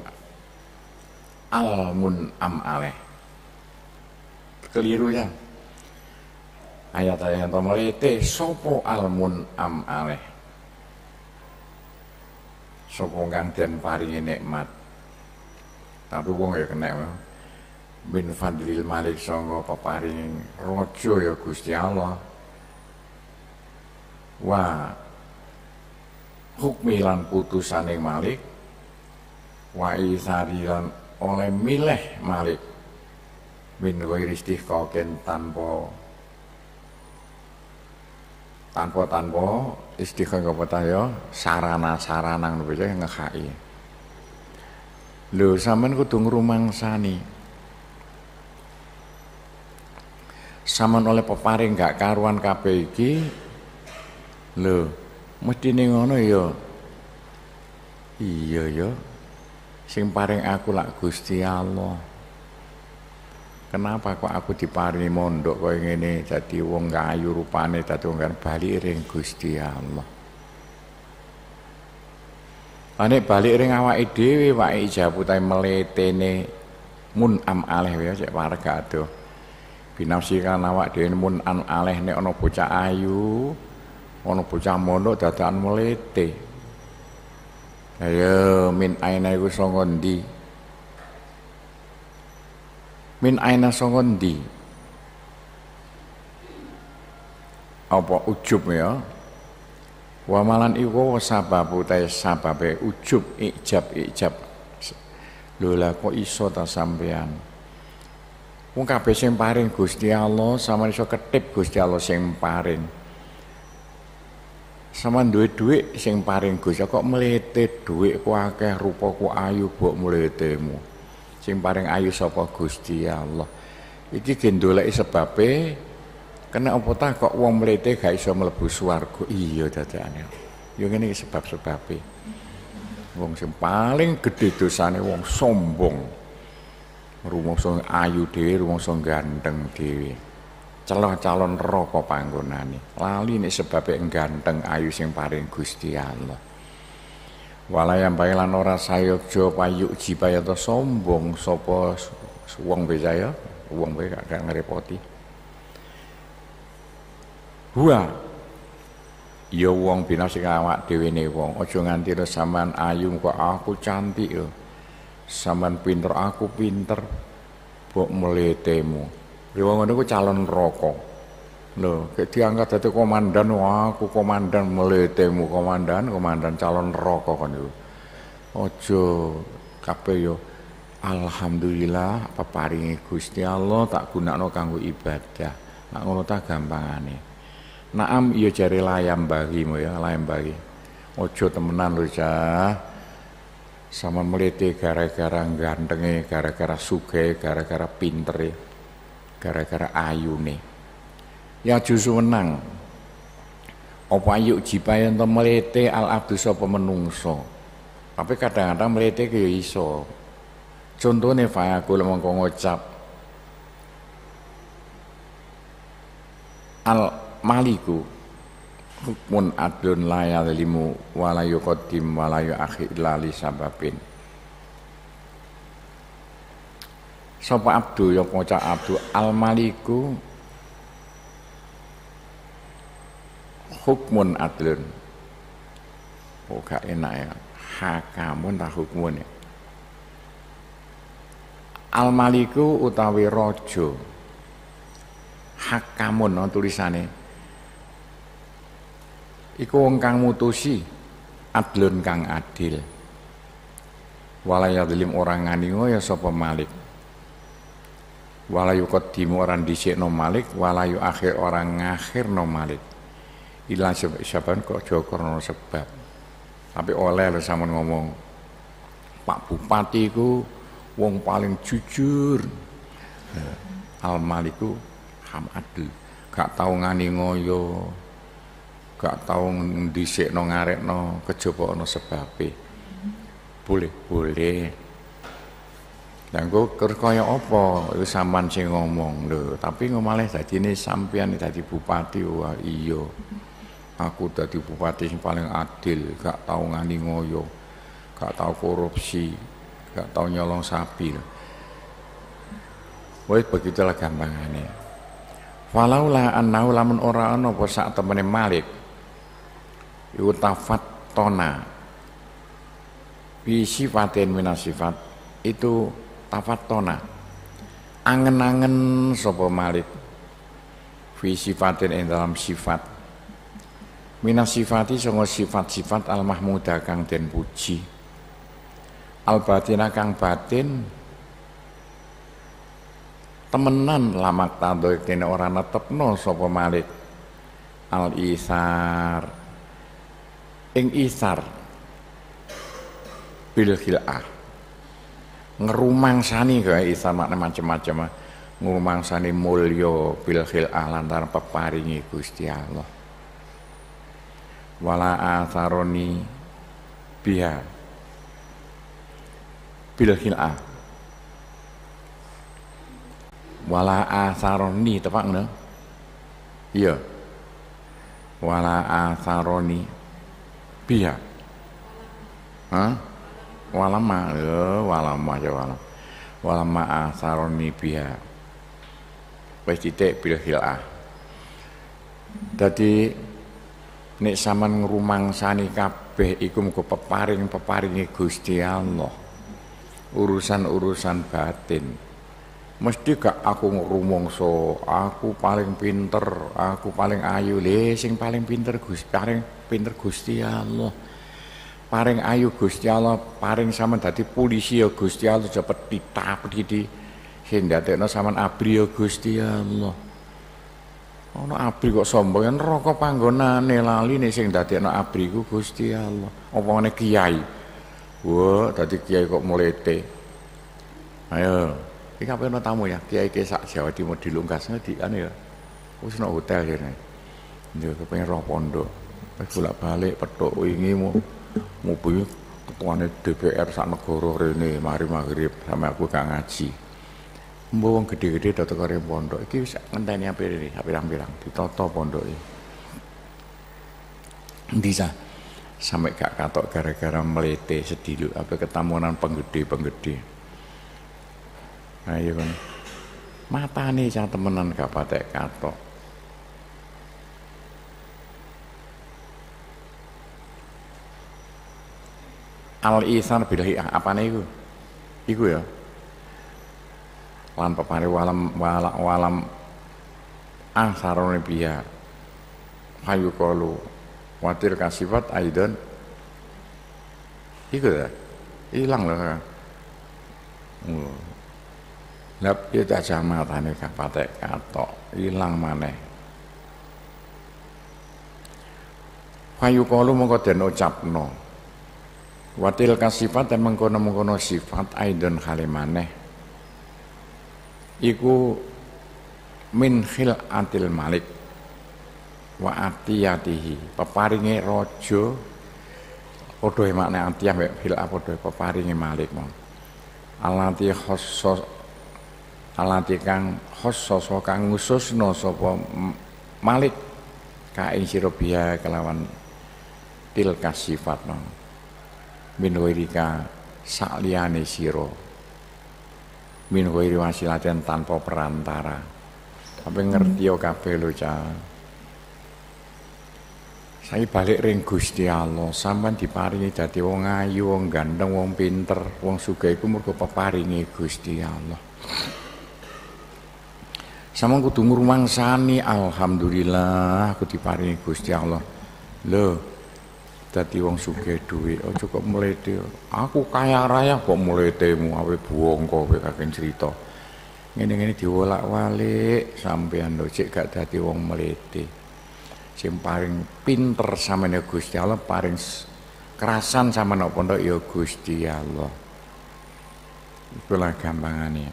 almun am aleh. Keliru ya. Ayat-ayat yang melete sopo almun am aleh sopo kang den paringi nikmat tapi wong ya kena min fadlil malik sangga peparing raja ya Gusti Allah wa hukmi lan putusane Malik wa isari lan oleh milih Malik min ghairi istihqaqin tanpa istiqomah apa ya sarana ngono ya ngehaki. Lho sampean kudu ngrumangsani. Sampean oleh peparing gak karuan kabeh iki. Lho, mestine ngono ya. Iya ya. Sing paring aku lak Gusti Allah. Kenapa kok aku diparingi mondok kaya ngene dadi wong kayu rupane dadi wong bali ring Gusti Allah. Ane bali ring awake dhewe wae ijabutae meletene mun'am aleh ya cek warga adoh. Binafsikan awak dhewe mun'am aleh nek ana bocah ayu, ana bocah mondok dadakan melete. Ayo min aina iku saka ndi? Min aina saka ndi? Apa ujub ya? Wa malan iku sababu ta sababe ujub ijab. Lho lah kok iso ta sampean? Wong kabeh sing paring Gusti Allah, sampeyan iso ketip Gusti Allah sing paring. Sampeyan duwe dhuwit sing paring Gusti kok mlete dhuwitku akeh, rupaku ayu mbok mletemu. Sing paring ayu sapa Gusti Allah. Iki gendoleki sebabe kena apa ta kok wong mlete gak iso mlebu swarga. Iya dadane. Ya ngene iki sebab-sebabe. Wong sing paling gedhe dosane wong sombong. Rumangsa ayu dhewe, rumangsa ganteng dhewe. Celah calon neraka panggonane. Lali nek sebabe ganteng ayu sing paring Gusti Allah. Walayam lan ora sayogja payuk jipaya to sombong sapa wong becaya, wong wae gak ngrepoti. Huwa ya wong bina sing awak dhewe ne wong, aja nganti sampean ayu kok aku cantik yo. Sampean pinter aku pinter. Mbok mletemu. Ya wong ngono ku calon neraka. Lho, gek diangkat dadi komandan, wah aku komandan mletemu komandan calon neraka kon iku. Aja kabeh yo alhamdulillah peparingi Gusti Allah tak gunakno kanggo ibadah. Nek ngono ta gampangane. Naam iya jare layam bagimu ya, layam bagi. Ojo temenan lho cah. Sama mlete gara-gara gantenge, gara-gara sugih, gara-gara pintere, gara-gara ayune. Ya justru menang. Apa ayu jipayan to mlete al abdu sapa menungso. Tapi kadang-kadang mlete ki ya iso. Contone fa aku mengko ngucap al maliku hukmun adlun la yalimu wa la yuqaddim wa la yuakhir li sababin. Sapa abdu ya maca abdu al maliku hukmun adlun. Oh gak enak ya. Hakamun ta hukmun ya. Al maliku utawi raja. Hakamun no tulisane. Iku wong kang mutusi adlun kang adil. Walayadlim orang nganingo ya sapa malik. Walayu qaddimu orang dhisikno malik, walayu akhir orang ngakhirno malik. Ilang sebab kok jokorno sebab. Tapi oleh lho sampean ngomong Pak Bupati ku wong paling jujur. Al maliku ham adil. Gak tau ngani ngoyo. Gak tau ndhisikno ngarekno kejaba ana sebabe. Boleh. Lah engko kaya apa iku sampean sing ngomong lho, tapi ngomalih dadine sampean dadi bupati. Wah iya. Aku dadi bupati sing paling adil, gak tau ngani ngoyo, gak tau korupsi, gak tau nyolong sapi. Wes begitulah gampangane. Walaula annahu lamun ora ana apa sak temene Malik iku tafattona bi sifatin minasifat itu tafattona angen-angen sapa Malik fi sifatin ing dalam sifat minasifati sanga sifat-sifat al mahmuda kang den puji al batina kang batin temenan lamak tando dene ora netepno sapa Malik al isar ing isar bil khil'ah ngrumangsani gawe isar makna macam-macam ngrumangsani mulya bil khil'ah lantaran peparingi Gusti Allah wala atharoni biha bil khil'ah wala atharoni tepak ngono iya wala atharoni biha walama asaroni biha wis titik bil khil'ah. Dadi nek sampean ngrumangsani kabeh iku muga peparingi Gusti Allah urusan-urusan batin Mesti gak aku rumangsa, aku paling pinter, aku paling ayu. Le sing paling pinter Gusti Allah. Paring ayu Gusti Allah, paring sampean dadi polisi ya Gusti Allah, cepet ditapet iki. Sing ndadekno sampean abri ya Gusti Allah. Ana abri kok sombong, neraka panggonane lali nek sing ndadekno abri ku Gusti Allah. Apa ngene kiai. Wah, dadi kiai kok mlete. Ayo, iki kapan ana tamu ya? Kiai sak Jawa Timur dilungkasne di ane ya. Wis nang hotel kene. Yo kepengin roh pondok. Wis bolak-balik petuk wingi mobil ketuane DPR sak negara rene mari magrib sampe aku gak ngaji. Mbok wong gede-gede dateng karo pondok iki wis ngenteni apa iki pirang-pirang ditata pondoke. Endi sampe gak katok gara-gara mlete sediluk apa ketamunan penggede-penggede. Ayo kan. Matane cah temenan gak patek katok. Al-ihsan billahi apane iku? Iku ya. Lan pepare walam sarone biya. Hayu qalu watir kasifat aidan. Iku ya. Ilang lho. Lap ya tak jamatane gak patek katok, ilang maneh. Hayu qalu mongko den ucapno. Watil kasifat mengkono-mengkono sifat aidon halimane iku min khilatil malik wa atiyatihi peparinge raja padha makne atiyah mek khil padha peparinge malik mau alati khusus alati kang khusus kang ngususno sapa malik ka ing sira biya kelawan til kasifat mau min wairika sakliyane sira min wairi wasilaten tanpa perantara sampe ngerti yo kabeh lho Cah. Saya balik ring Gusti Allah sampean diparingi dadi wong ayu wong ganteng wong pinter wong sugih iku mergo peparingi Gusti Allah. Sampeyan kudu ngrumangsani alhamdulillah aku diparingi Gusti Allah. Lho dadi wong sugih dhuwit aja kok mlete. Aku kaya raya kok mletemu awe bongko kowe kakek cerita. Ngene-ngene diwolak-walik sampean lho cek gak dadi wong mlete. Sing paling pinter sampeyan Gusti Allah, paling kerasan sampeyan napa pondok ya Gusti Allah. Itulah gampangane.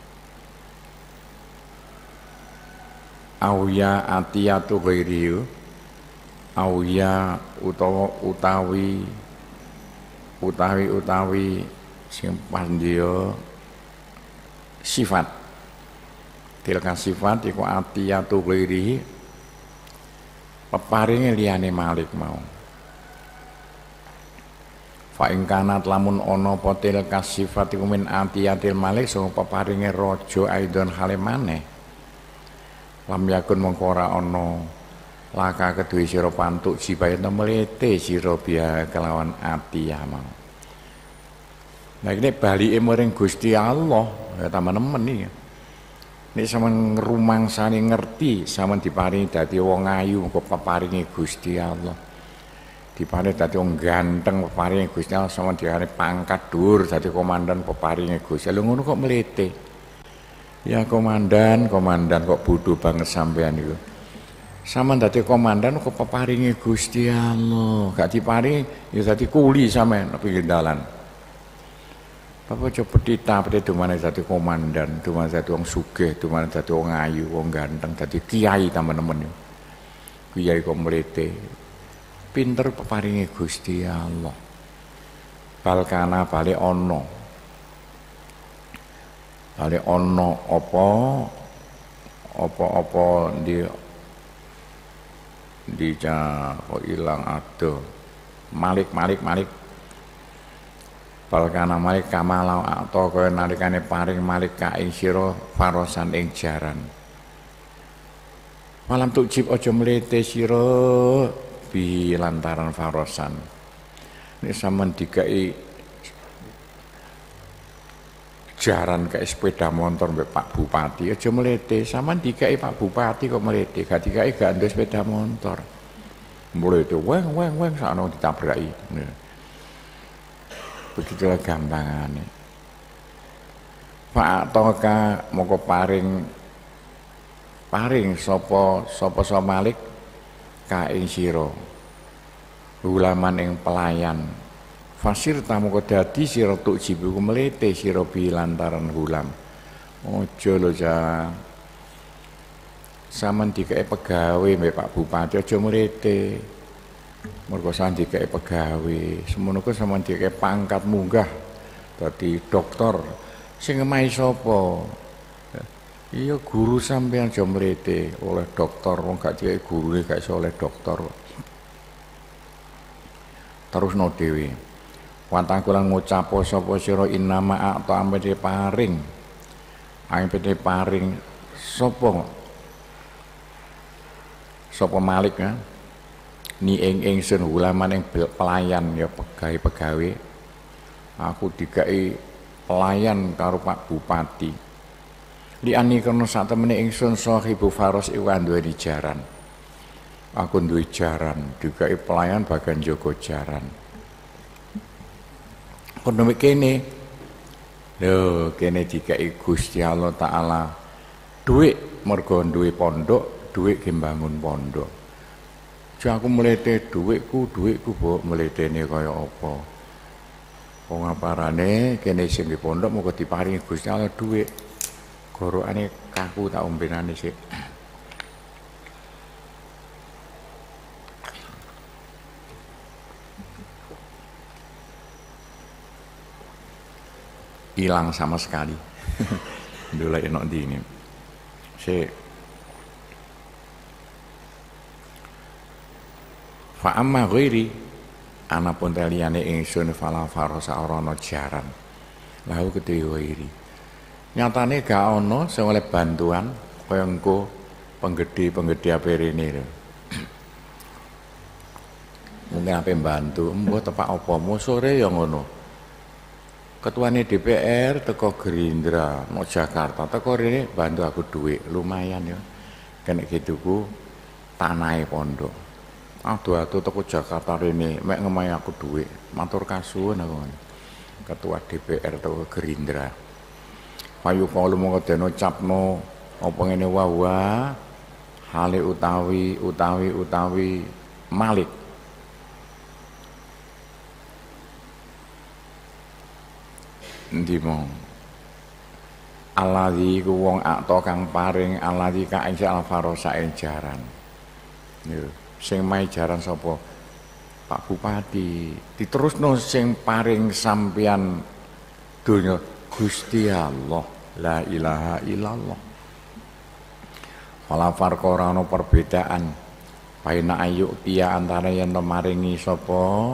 Auya atiyatu ghairiyu auya utawi sing pandya sifat tilka sifat iku atiyatu ghairi peparinge liyane malik mau fa ing kanat lamun ana apa tilka sifat iku min atiyatil malik sing peparinge raja aidon halimane lam yakun mongko ora ana laka kedue sira pantuk jibayan melete sira biya kelawan ati ya mau. Nah ini balike maring Gusti Allah ya tambah nemen iki. Nek sampean ngrumangsani ngerti sampean diparingi dadi wong ayu kok peparingi Gusti Allah. Diparingi dadi wong ganteng peparingi Gusti Allah sampean diparingi pangkat dhuwur dadi komandan peparingi Gusti Allah. Lho ngono kok melete. Ya komandan kok bodoh banget sampean iku. Sampeyan dadi komandan kok peparingi Gusti Allah, gak diparingi ya dadi kuli sampean pinggir dalan. Bapak coba ditapete dumane dadi komandan, dumane dadi wong sugih, dumane dadi wong ayu, wong ganteng, dadi kiai temen-temen. Kiai kok mlete. Pinter peparingi Gusti Allah. Balkana bali ana. Bali ana apa di kok ilang ado malik balkana malik kamalau atau kaya nalikane paring malik ka ing sira farosan ing jaran malam tukjib aja mlete sira bi lantaran farosan nek sampean dikai jaran kayak sepeda motor mbek Pak Bupati aja melete, sampean dikai Pak Bupati kok melete, gak dikai gak ndek sepeda motor. Mulai itu weng sakno ditabraki. Begitulah gampangannya. Pak Toka moko paring sapa Malik ka ing sira. Ulaman ing pelayan. Fasir tamu dadi sira tuk jibu melete sira bi lantaran hulam. Aja lho ja. Saman dikae pegawe mbek Pak Bupati aja melete. Mergo sampeyan dikae pegawe, semono ku sampeyan dikae pangkat munggah dadi dokter. Sing ngemahi sapa? Iya guru sampeyan aja melete oleh dokter, wong gak dikae gurune gak iso oleh dokter. Terusno dhewe. Watakulan ngucap sapa sira innama a'ta ampete paring. Ampete paring sapa Malik ya. Ni ingsun ulaman ing pelayan ya pegawe. Aku dikai pelayan karo Pak Bupati. Li ani karena sak temene ingsun sahibu faros iku duweni jaran. Aku duwe jaran, dikai pelayan bagian jaga jaran. Kono kene lho kene dikai Gusti Allah taala dhuwit mergo duwe pondok, dhuwit ge mbangun pondok. Ja aku mlete dhuwitku mbok mletene kaya apa. Wong aparane kene sing di pondok muga diparingi Gusti Allah dhuwit. Gorokane kaku tak ombenane sik. Hilang sama sekali. Dulu enak di ini. Fa amma ghairi ana pun taliyane ingsun fala farosa ora jaran. Lahu kedhe ghairi. Nyatane gak ana sing oleh bantuan kaya engko penggede aperene. Mungkin ape bantu, mbok tepak apa sore ya ngono. Ketuane DPR teko Gerindra mau Jakarta teko rene bantu aku duit lumayan ya kena gituku tanahe pondok aduh teko Jakarta rene mek ngemahi aku duit matur kasuwun aku ketua DPR teko Gerindra payu kalu mongko den ucapno apa ngene wae hale utawi Malik endi mong alladzi ku wong akto kang paring alladzi ka ing alfarosa ing jaran lho sing mai jaran sapa Pak Bupati diterusno sing paring sampeyan donya Gusti Allah la ilaha illallah wala farqa ora ana perbedaan baina ayu tiya antara yen maringi sapa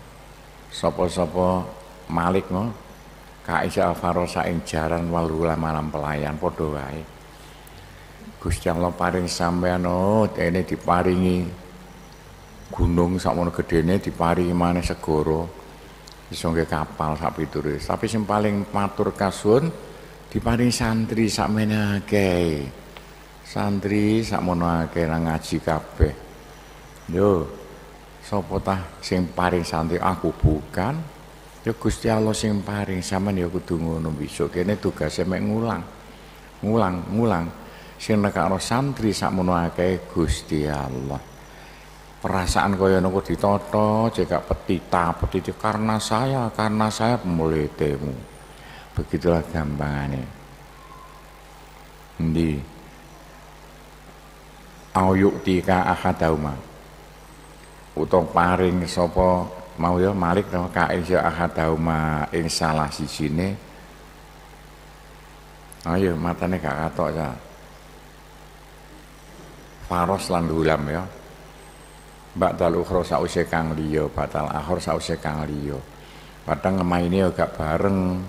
Malik no Kaisa farosa ing jaran wal ulama lan pelayan padha wae. Gusti Allah paring sampeyan dene diparingi gunung sakmono gedene diparingi maneh segara iso nggih kapal sak piture. Tapi sing paling matur kasuwun diparingi santri sakmene akeh. Santri sakmono akeh nang ngaji kabeh. Yo sapa tah sing paring santri aku bukan. Ya Gusti Allah sing paring sampean ya kudu ngono besok kene tugase mek ngulang sing nekakno santri sakmono akeh Gusti Allah. Perasaan kaya ngono ditata cekak petita karena saya pemuletemu. Begitulah gampangane. Endi ayuk tika ahadauma utawa paring sapa mau ya Malik nama kain si ahadauma ing salah sisine ayo matane gak katok ya faros lan hulam ya batal ukhra sause kang liya batal akhir sause kang liya padang ngemaine ya gak bareng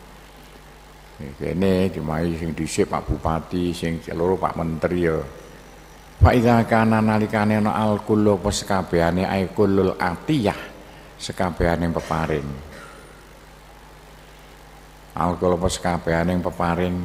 kene dimahi sing dhisik Pak Bupati sing loro Pak Menteri ya fa iza kana nalikane ana alkullu pas kabehane aikulul atiyah sekabehane peparing Alkohol pas kabehane ning peparing.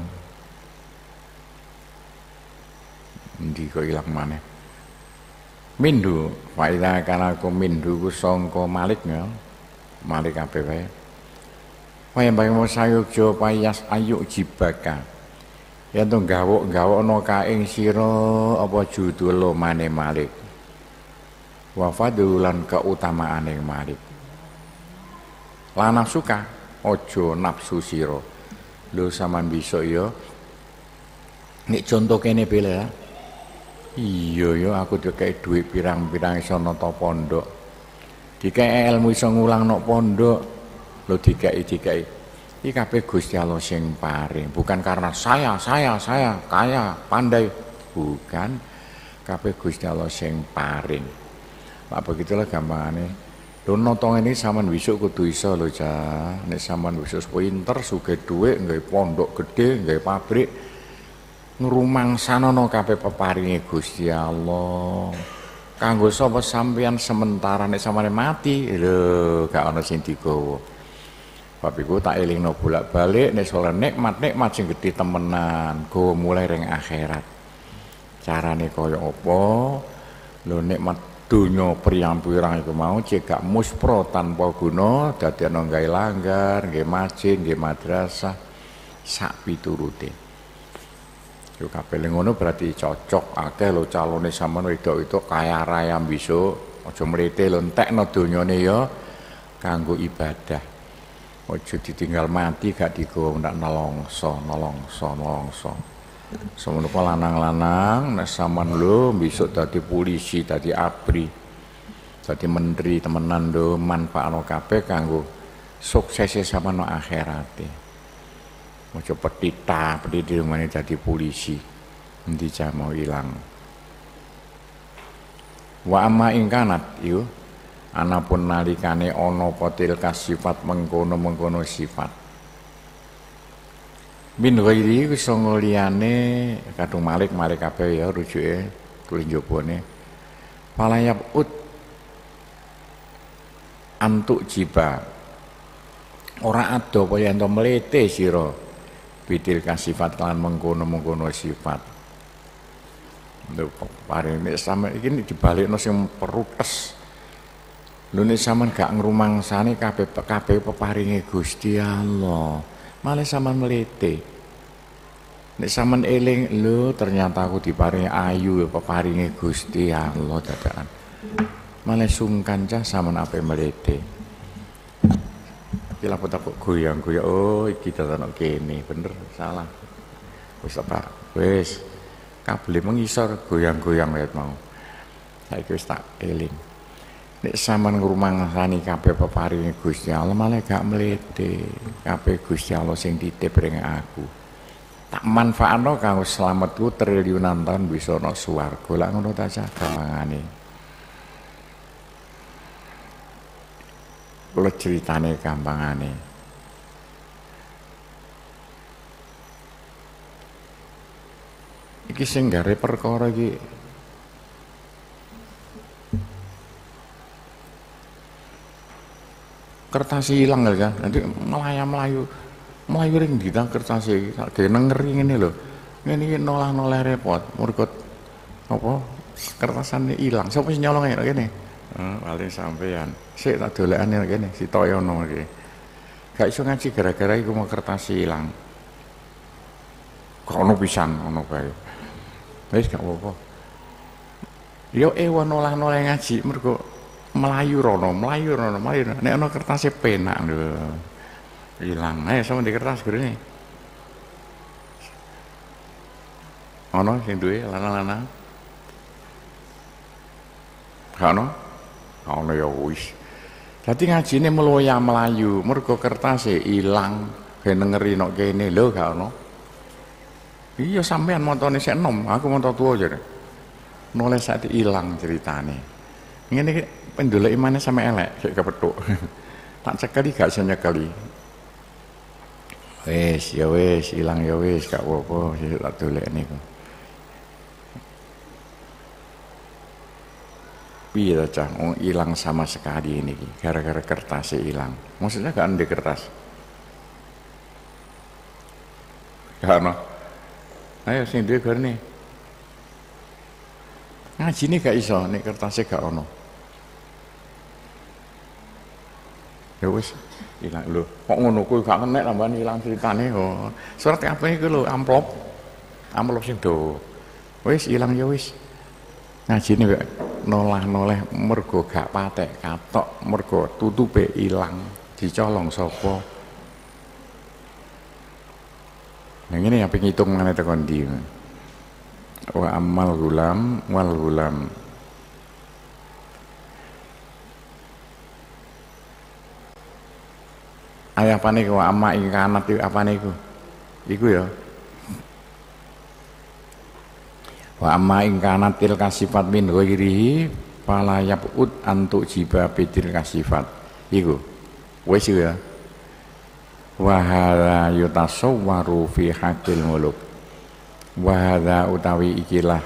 Endi kok ilang maneh. Mindu, faida kana ku mindu ku sangka malik ya. Malik kabeh wae. Waya bayang sayukja payas ayuk jibaka. Ya to gawok-gawokno ka ing sira apa judul mane malik. Wa fadlulan keutamaane malik. Lanang suka aja nafsu sira. Lho sampean bisa ya. Nek contoh kene bela ya. Iya ya aku dikei duit pirang-pirang iso nata pondok. Dikei ilmu iso ngulang nok pondok. Lho dikei. Iki kabeh Gusti Allah sing paring, bukan karena saya kaya, pandai. Bukan. Kabeh Gusti Allah sing paring. Pak begitulah gampangane. Lho nata ngene sampean wisuk kudu iso lho, Cah. Nek sampean wisuk pinter, sugih dhuwit, nggawe pondok gedhe, nggawe pabrik, ngrumangsanono kabeh peparinge Gusti Allah. Kanggo sapa sampeyan sementara nek sampeyan mati, lho gak ana sing digawa. Bab iku tak elingno bolak-balik nek soal nikmat sing gedhe temenan, go mulai ring akhirat. Carane kaya apa? Lho nikmat donya pirang-pirang iku mau cekak muspro tanpa guna, dadi ana gawe langgar, nggih masjid, nggih madrasah, sak piturute. Yo kabeh ngono berarti cocok akeh lho calone sampean wedok-wedok kaya raya besok. Aja mlete lho entekno donyane ya kanggo ibadah. Aja ditinggal mati gak digawa ndak nelongso. Semono lanang-lanang nek sampean lho besok dadi polisi, dadi abri, dadi menteri temenan lho manfaatno kabeh kanggo suksese sampean akhirate. Ojo petita di rumahnya jadi polisi nanti mau hilang. Wa amma ingkanat yu anapun nalikane ono potil kasifat mengkono sifat min ghairi sanga liyane kadung malik kabeh ya rujuke kulinjopone palayap ut antuk jiba ora ado apa yen to mlete sira bidil kasifat lan mengkono sifat. Lho paring nek sampeyan iki dibalikno sing perutes. Lho nek sampeyan gak ngrumangsani kabeh peparinge Gusti Allah, malah sampeyan mlete. Nek sampeyan eling, lho ternyata aku diparingi ayu peparinge Gusti Allah dadakan. Malah sungkan cah sampeyan ape mlete. Kila kok goyang-goyang, oh iki datang kene, bener salah. Wis apa? Wis kabel mengisor goyang-goyang wet mau. Saiki wis tak eling. Nek sampean ngrumangsani kabeh peparinge Gusti Allah malah gak mlete. Kabeh Gusti Allah sing titip ring aku. Tak manfaatno kanggo slametku triliunan tahun bisa ana swarga. Lah ngono ta cah gampangane. Kula ceritane gampangane. Iki sing gare perkara iki kertas hilang ya, nanti melayu ring di kertas iki sak ngeri ngene lho. Ngene iki nolah-nolah repot, mergo apa kertasane ilang. Sapa sing nyolong kene? Paling sampean. Sik tak dolekane kene si Toyono iki. Gak iso ngaji gara-gara iku mau kertas ilang. Kok ono pisan ono bae. Wis gak apa-apa. Yo ewon olah-olah ngaji mergo melayu rono. Nek ono kertasé penak lho. Ilang. Ayo sama di kertas gurune. Ono sing duwe lanang-lanang. Gak ono? Ono ya wis. Dadi ngajine meloya melayu, mergo kertase ilang, ben ngerino kene lho gak ono. Iya sampean montone sik enom, aku monto tuwa jare. Noleh sak ilang ceritane. Ngene iki pendoleki maneh sampe elek, sik kepethuk. Tak cekeli gak iso nyekeli. Wis, ilang ya wis, gak apa-apa, sik tak dolekne niku. Piye to cah, ilang sama sekali ini gara-gara kertasnya hilang. Maksudnya gak ada kertas. Gak ono. Ayo sing duwe gorene. Ngajine gak iso nek kertasé gak ono. Ya wis ilang lho. Kok ngono kuwi gak kenek tambahan ilang ceritane kok. Surat kabeh iku lho amplop. Amplop sing do. Wis ilang ya wis. Ngajine kok nolah-noleh mergo gak patek katok, mergo tutupe ilang, dicolong sapa. Nah ngene yang ngitung meneh tekan ndi. Wa amal gulam wal gulam. Ayah apa niku wa amma ing kanat iki apa niku? Iku ya. Wa amma ing kanat til kasifat min ghairihi fala yabud antu jiba bidil kasifat. Iku. Wis ya. Wa hadza yutasawwaru fi haqqil muluk. Wa hadza utawi ikilah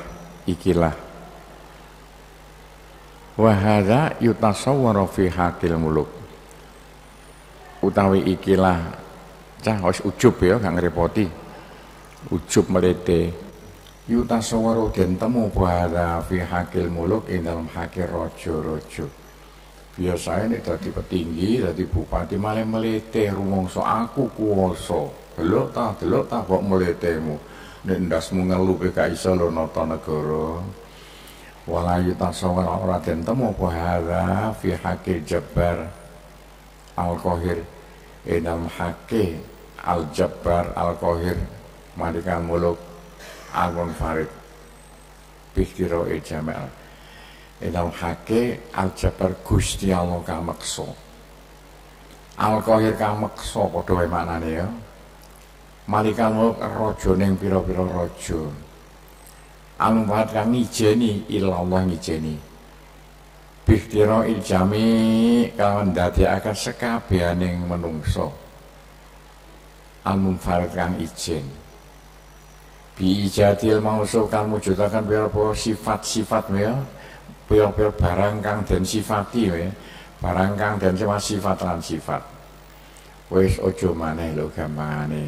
wa hadza yutasawwaru fi haqqil muluk. Utawi ikilah cah wis ujub ya gak ngrepoti. Ujub melete. Yutasawwaru den temu bahwa fi haqqil muluk ing dalam hakir raja-raja. Biasanya nek dadi petinggi, dadi bupati malah melete rumangsa aku kuwasa. Delok ta kok meletemu. Nek ndasmu ngelu gak iso lho nata negara. Wala yutasawwar ora den temu bahwa fi haqqil jabbar al-qahir ing dalam hakir al-jabbar al-qahir malikal muluk al-munfarid bikiro jamal dalam hake al-jabar Gusti Allah kang meksa al-qahir kang meksa padha wae maknane ya malikal muluk raja ning pira-pira raja al-munfarid kang ngijeni ilallah ngijeni bikiro jami kalawan dadekaken sekabehaning menungso al-munfarid kang ijen bi ijadil mausuf kang mujudaken pira-pira sifat-sifat ya pira-pira barang kang den sifati ya barang kang den sifat lan sifat wis aja maneh lho gampangane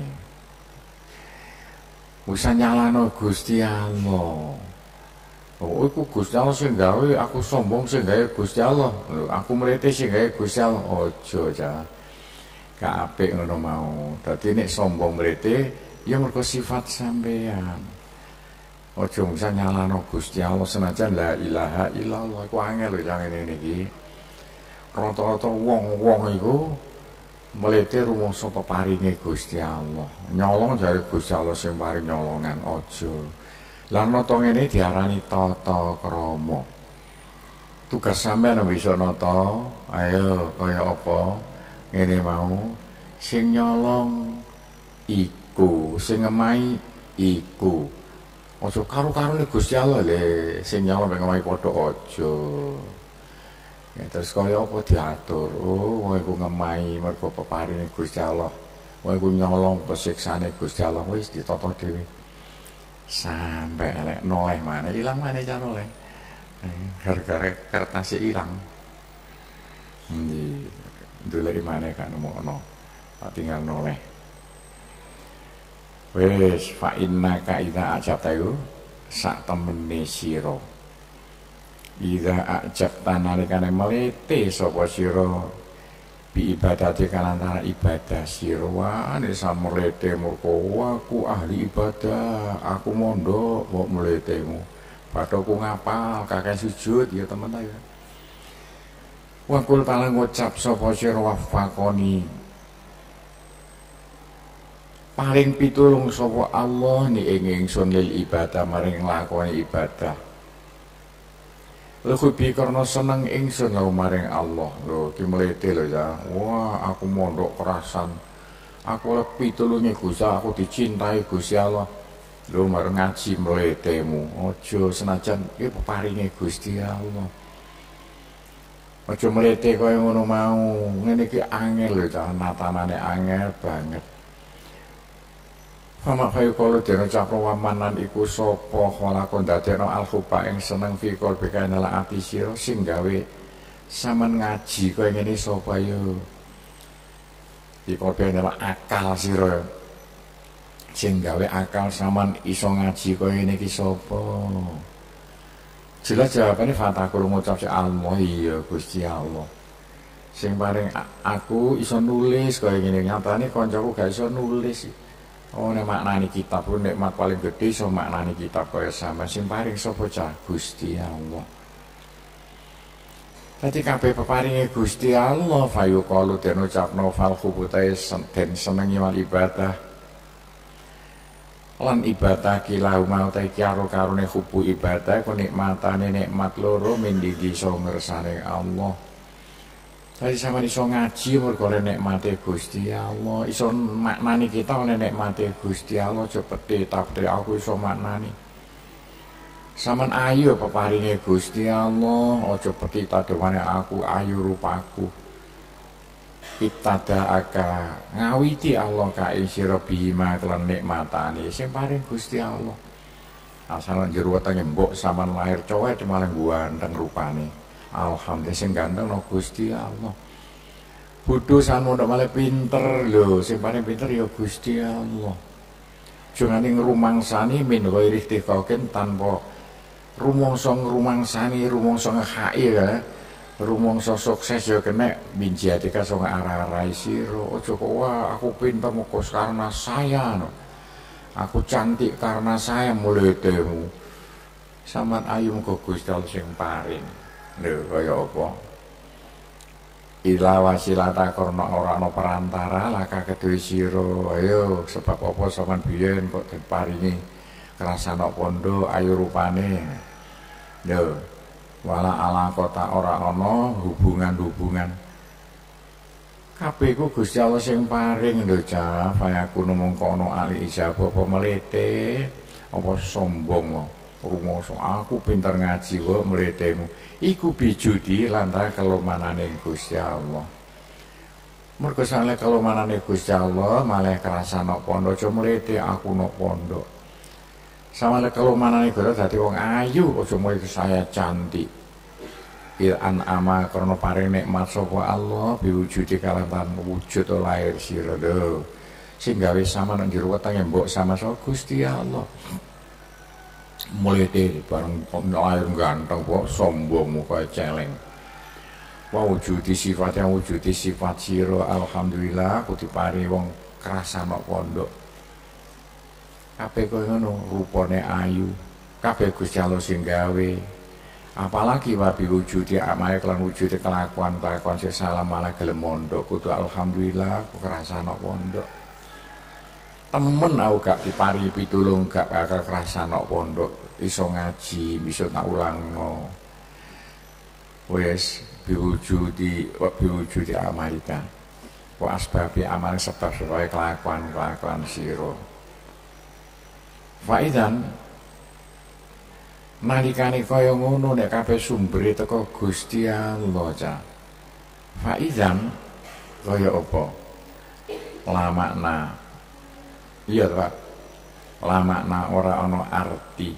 usah nyalano Gusti Allah. Oh iku Gusti Allah sing gawe aku sombong sing gawe Gusti Allah lho aku mrete sing gawe Gusti Allah aja cah gak apik ngono mau dadi nek sombong mrete ya mergo sifat sampeyan. Aja usah nyalano Gusti Allah senajan la ilaha illallah iku angel lho yang ngene iki. Rata-rata wong-wong iku mlete rumangsa peparinge Gusti Allah. Nyolong jare Gusti Allah sing paring nyolongan aja. Lan nata ngene diarani tata krama. Tugas sampeyan bisa nata, ayo kaya apa ngene mau sing nyolong sing ngemahi iku aja karo-karone Gusti Allah le sing nyolong ngemahi padha aja ya terus kaya apa diatur wong iku ngemahi mergo peparinge Gusti Allah wong iku nyolong pesiksane Gusti Allah wis ditata dhewe sampai elek noleh maneh ilang maneh cara noleh gara-gara kertasnya ilang ndoleki maneh kan nemokno tinggal noleh. Wes fa innaka idza ajabtahu sak temene sira idza ajabta nalikane melete sapa sira bi ibadati kalantara ibadah sira wane samlete murko aku ahli ibadah aku mondok kok meletemu padhaku ngapal kakek sujud ya temen ta ya wa kul ta'ala ngucap sapa sira wafaqoni paling pitulung sapa Allah ni ing ingsun lil ibadah maring nglakoni ibadah. Lha kuwi karena seneng ingsun lho maring Allah. Lho ki mlete lho ya. Wah, aku mondok kerasan. Aku oleh pitulunge Gusti aku dicintai Gusti Allah. Lho mareng ngaji mletemu. Aja senajan iki peparinge Gusti Allah. Aja mlete kaya ngono mau. Ngene iki angel lho ta, natanane angel banget. Fama kaya kala dene cakro wamanan iku sapa kholakon dadekno al-khuba ing seneng fi qalbi kana ati sira sing gawe sampean ngaji kaya ngene sapa yo. Iki kalbene akal sira. Sing gawe akal sampean iso ngaji kaya ngene iki sapa? Jelas jawabane fatakul ngucap si Allah, iya Gusti Allah. Sing paling aku iso nulis kaya ngene, nyatane kancaku gak iso nulis. Oh nek maknani kitab ku nikmat paling gedhe iso maknani kitab kaya sampean sing paring sapa cah Gusti Allah. Dadi kabeh peparinge Gusti Allah fayu qalu den ucapno fal khubutai den senengi wal ibadah. Lan ibadah kilau mau ta karo-karone hubu ibadah ku nikmatane nikmat loro mendidi iso ngersane Allah. Tadi sama iso ngaji mergo nikmate Gusti Allah, iso maknani kita oleh nikmate Gusti Allah cepet takdir aku iso maknani. Saman ayu peparinge Gusti Allah, aja petita dewane aku ayu rupaku. Ibtada'aka ngawiti Allah ka isira bima kelan nikmatane sing paring Gusti Allah. Asal jero wetenge mbok sampean lahir cowek malah ganteng rupane. Alhamdulillah sing ganteng no Gusti Allah. Bodho sanono malah pinter lho, sing paling pinter ya Gusti Allah. Jongane ngrumangsani min ghairi ikhtiqaqin tanpa rumangsa ngrumangsani rumangsa ngehaki ya. Rumangsa sukses ya kena minjatika sing arah-arahi sira. Aja kok wah aku pinter moko karena saya no. Aku cantik karena saya muletemu. Sampeyan ayu muga Gusti Allah sing paring. Lho kaya apa? Ila wasilata karena ora ana perantara laka kedue sira. Ayo sebab apa sampean biyen kok diparingi krasana pondok ayu rupane. Lho wala ala kota ora ana hubungan-hubungan. Kabeh ku Gusti Allah sing paring lho Cah, fayaku mongko ana ali ijabah apa melete apa sombong. Rumangsa aku pinter ngaji kok mletemu. Iku bijudi lantaran kelumanane Gusti Allah. Mergo sale kelumanane Gusti Allah malah kerasa nok pondok aja mlete aku nok pondok. Samale kelumanane Gusti dadi wong ayu aja mlete saya cantik. Il-an ama karena paring nikmat sapa Allah biwujudi kalantan wujud lahir sira lho. Sing gawe sama nang jero wetenge mbok sama sapa Gusti Allah. Mulai bareng lahir ganteng kok sombong muka celeng. Wa wujudi sifat yang wujudi sifat sira alhamdulillah aku dipari wong krasana pondok. Kabeh koyo ngono rupane ayu. Kabeh Gusti Allah sing gawe. Apalagi wabi wujudi amale kelan wujudi kelakuan sing salam malah gelem mondok kudu alhamdulillah aku krasana pondok. Temen aku gak dipari pitulung gak bakal krasana pondok iso ngaji bisa tak ulangno. Wes biwujudi amalika. Wa asbabi amal sebab supaya kelakuan sira. Faidan nalikane kaya ngono nek kabeh sumbere teko Gusti Allah Cah. Faidan kaya apa? Lamakna. Iya Pak. Lamakna ora ana arti.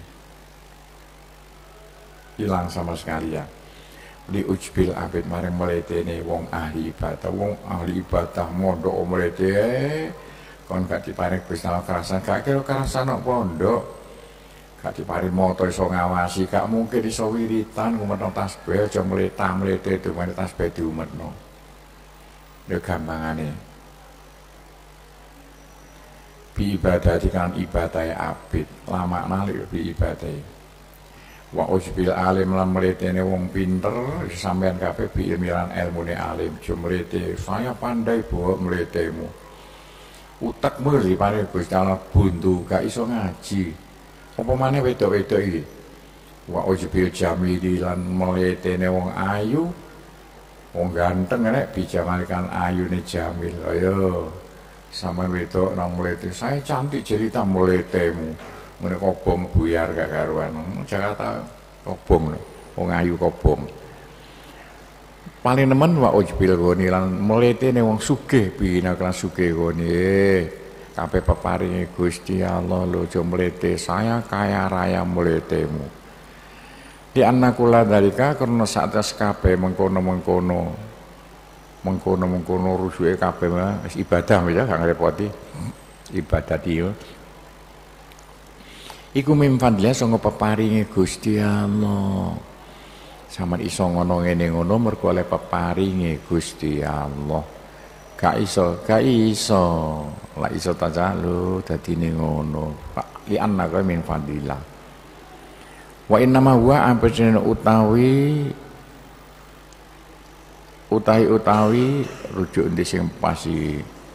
Hilang sama sekali ya. Di ujbil abid maring mletene wong ahli ibadah mondok mlete kon gak diparing Gusti Allah kerasan gak kira kerasan kok pondok gak diparing moto iso ngawasi gak mungkin iso wiritan ngumetno tasbih aja mlete dumane tasbih diumetno ya gampangane bi ibadah kan ibadah abid lama nali bi ibadah wa usbil alim lan mletene wong pinter sampean kabeh bi ilmiran ilmune alim jumlete saya pandai bawa mletemu utek meri paring Gusti Allah buntu gak iso ngaji apa maneh wedok-wedok iki wa usbil jamili lan mletene wong ayu wong ganteng nek bijamalikan ayune jamil ayo sampean wedok nang mlete saya cantik cerita mletemu ngene kobong buyar gak karuan Jakarta kobong wong ayu kobong paling nemen wa ujbil goni lan mletene wong sugih bina kelan sugih goni kabeh peparinge Gusti Allah lho aja mlete saya kaya raya mletemu di annakula dalika karena saat kabeh mengkono rujuke kabeh wis ibadah ya gak ngrepoti ibadah dia Iku mim fadlillah sanga peparinge Gusti Allah. Sampeyan iso ngono ngene ngono mergo oleh peparinge Gusti Allah. Gak iso. Lah iso ta lho dadine ngono. Li anna ka min fadlillah. Wa inna ma huwa ampesene utawi rujuk ndi sing pasti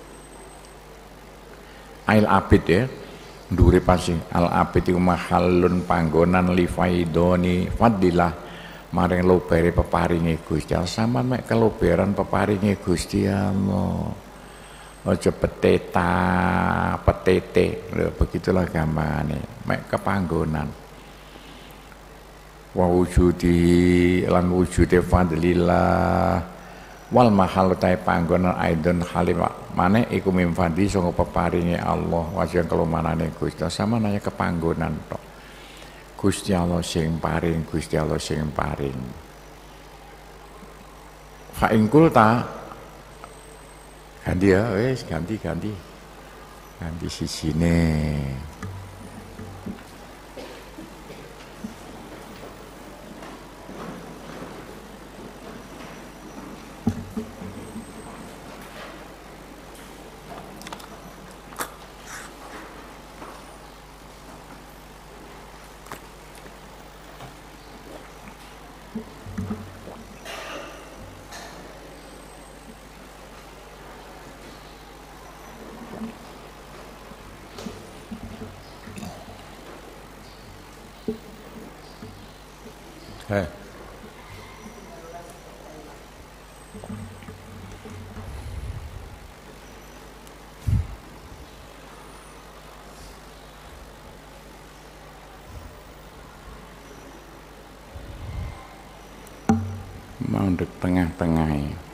ail abid ya ndure pasti al abid iku mahallun panggonan li faidoni fadillah maring lobere peparinge Gusti Allah sampean mek keloberan peparinge Gusti Allah aja petete lho begitulah gampangane mek kepanggonan wa wujudi lan wujude fadlillah wal mahal tae panggonan aidon halim maneh iku mim fadli sanga peparinge Allah wajeng kelumanane Gusti sama nanya kepanggonan tok Gusti Allah sing paring fa ing kulta ganti ya wis ganti sisine mandek tengah-tengah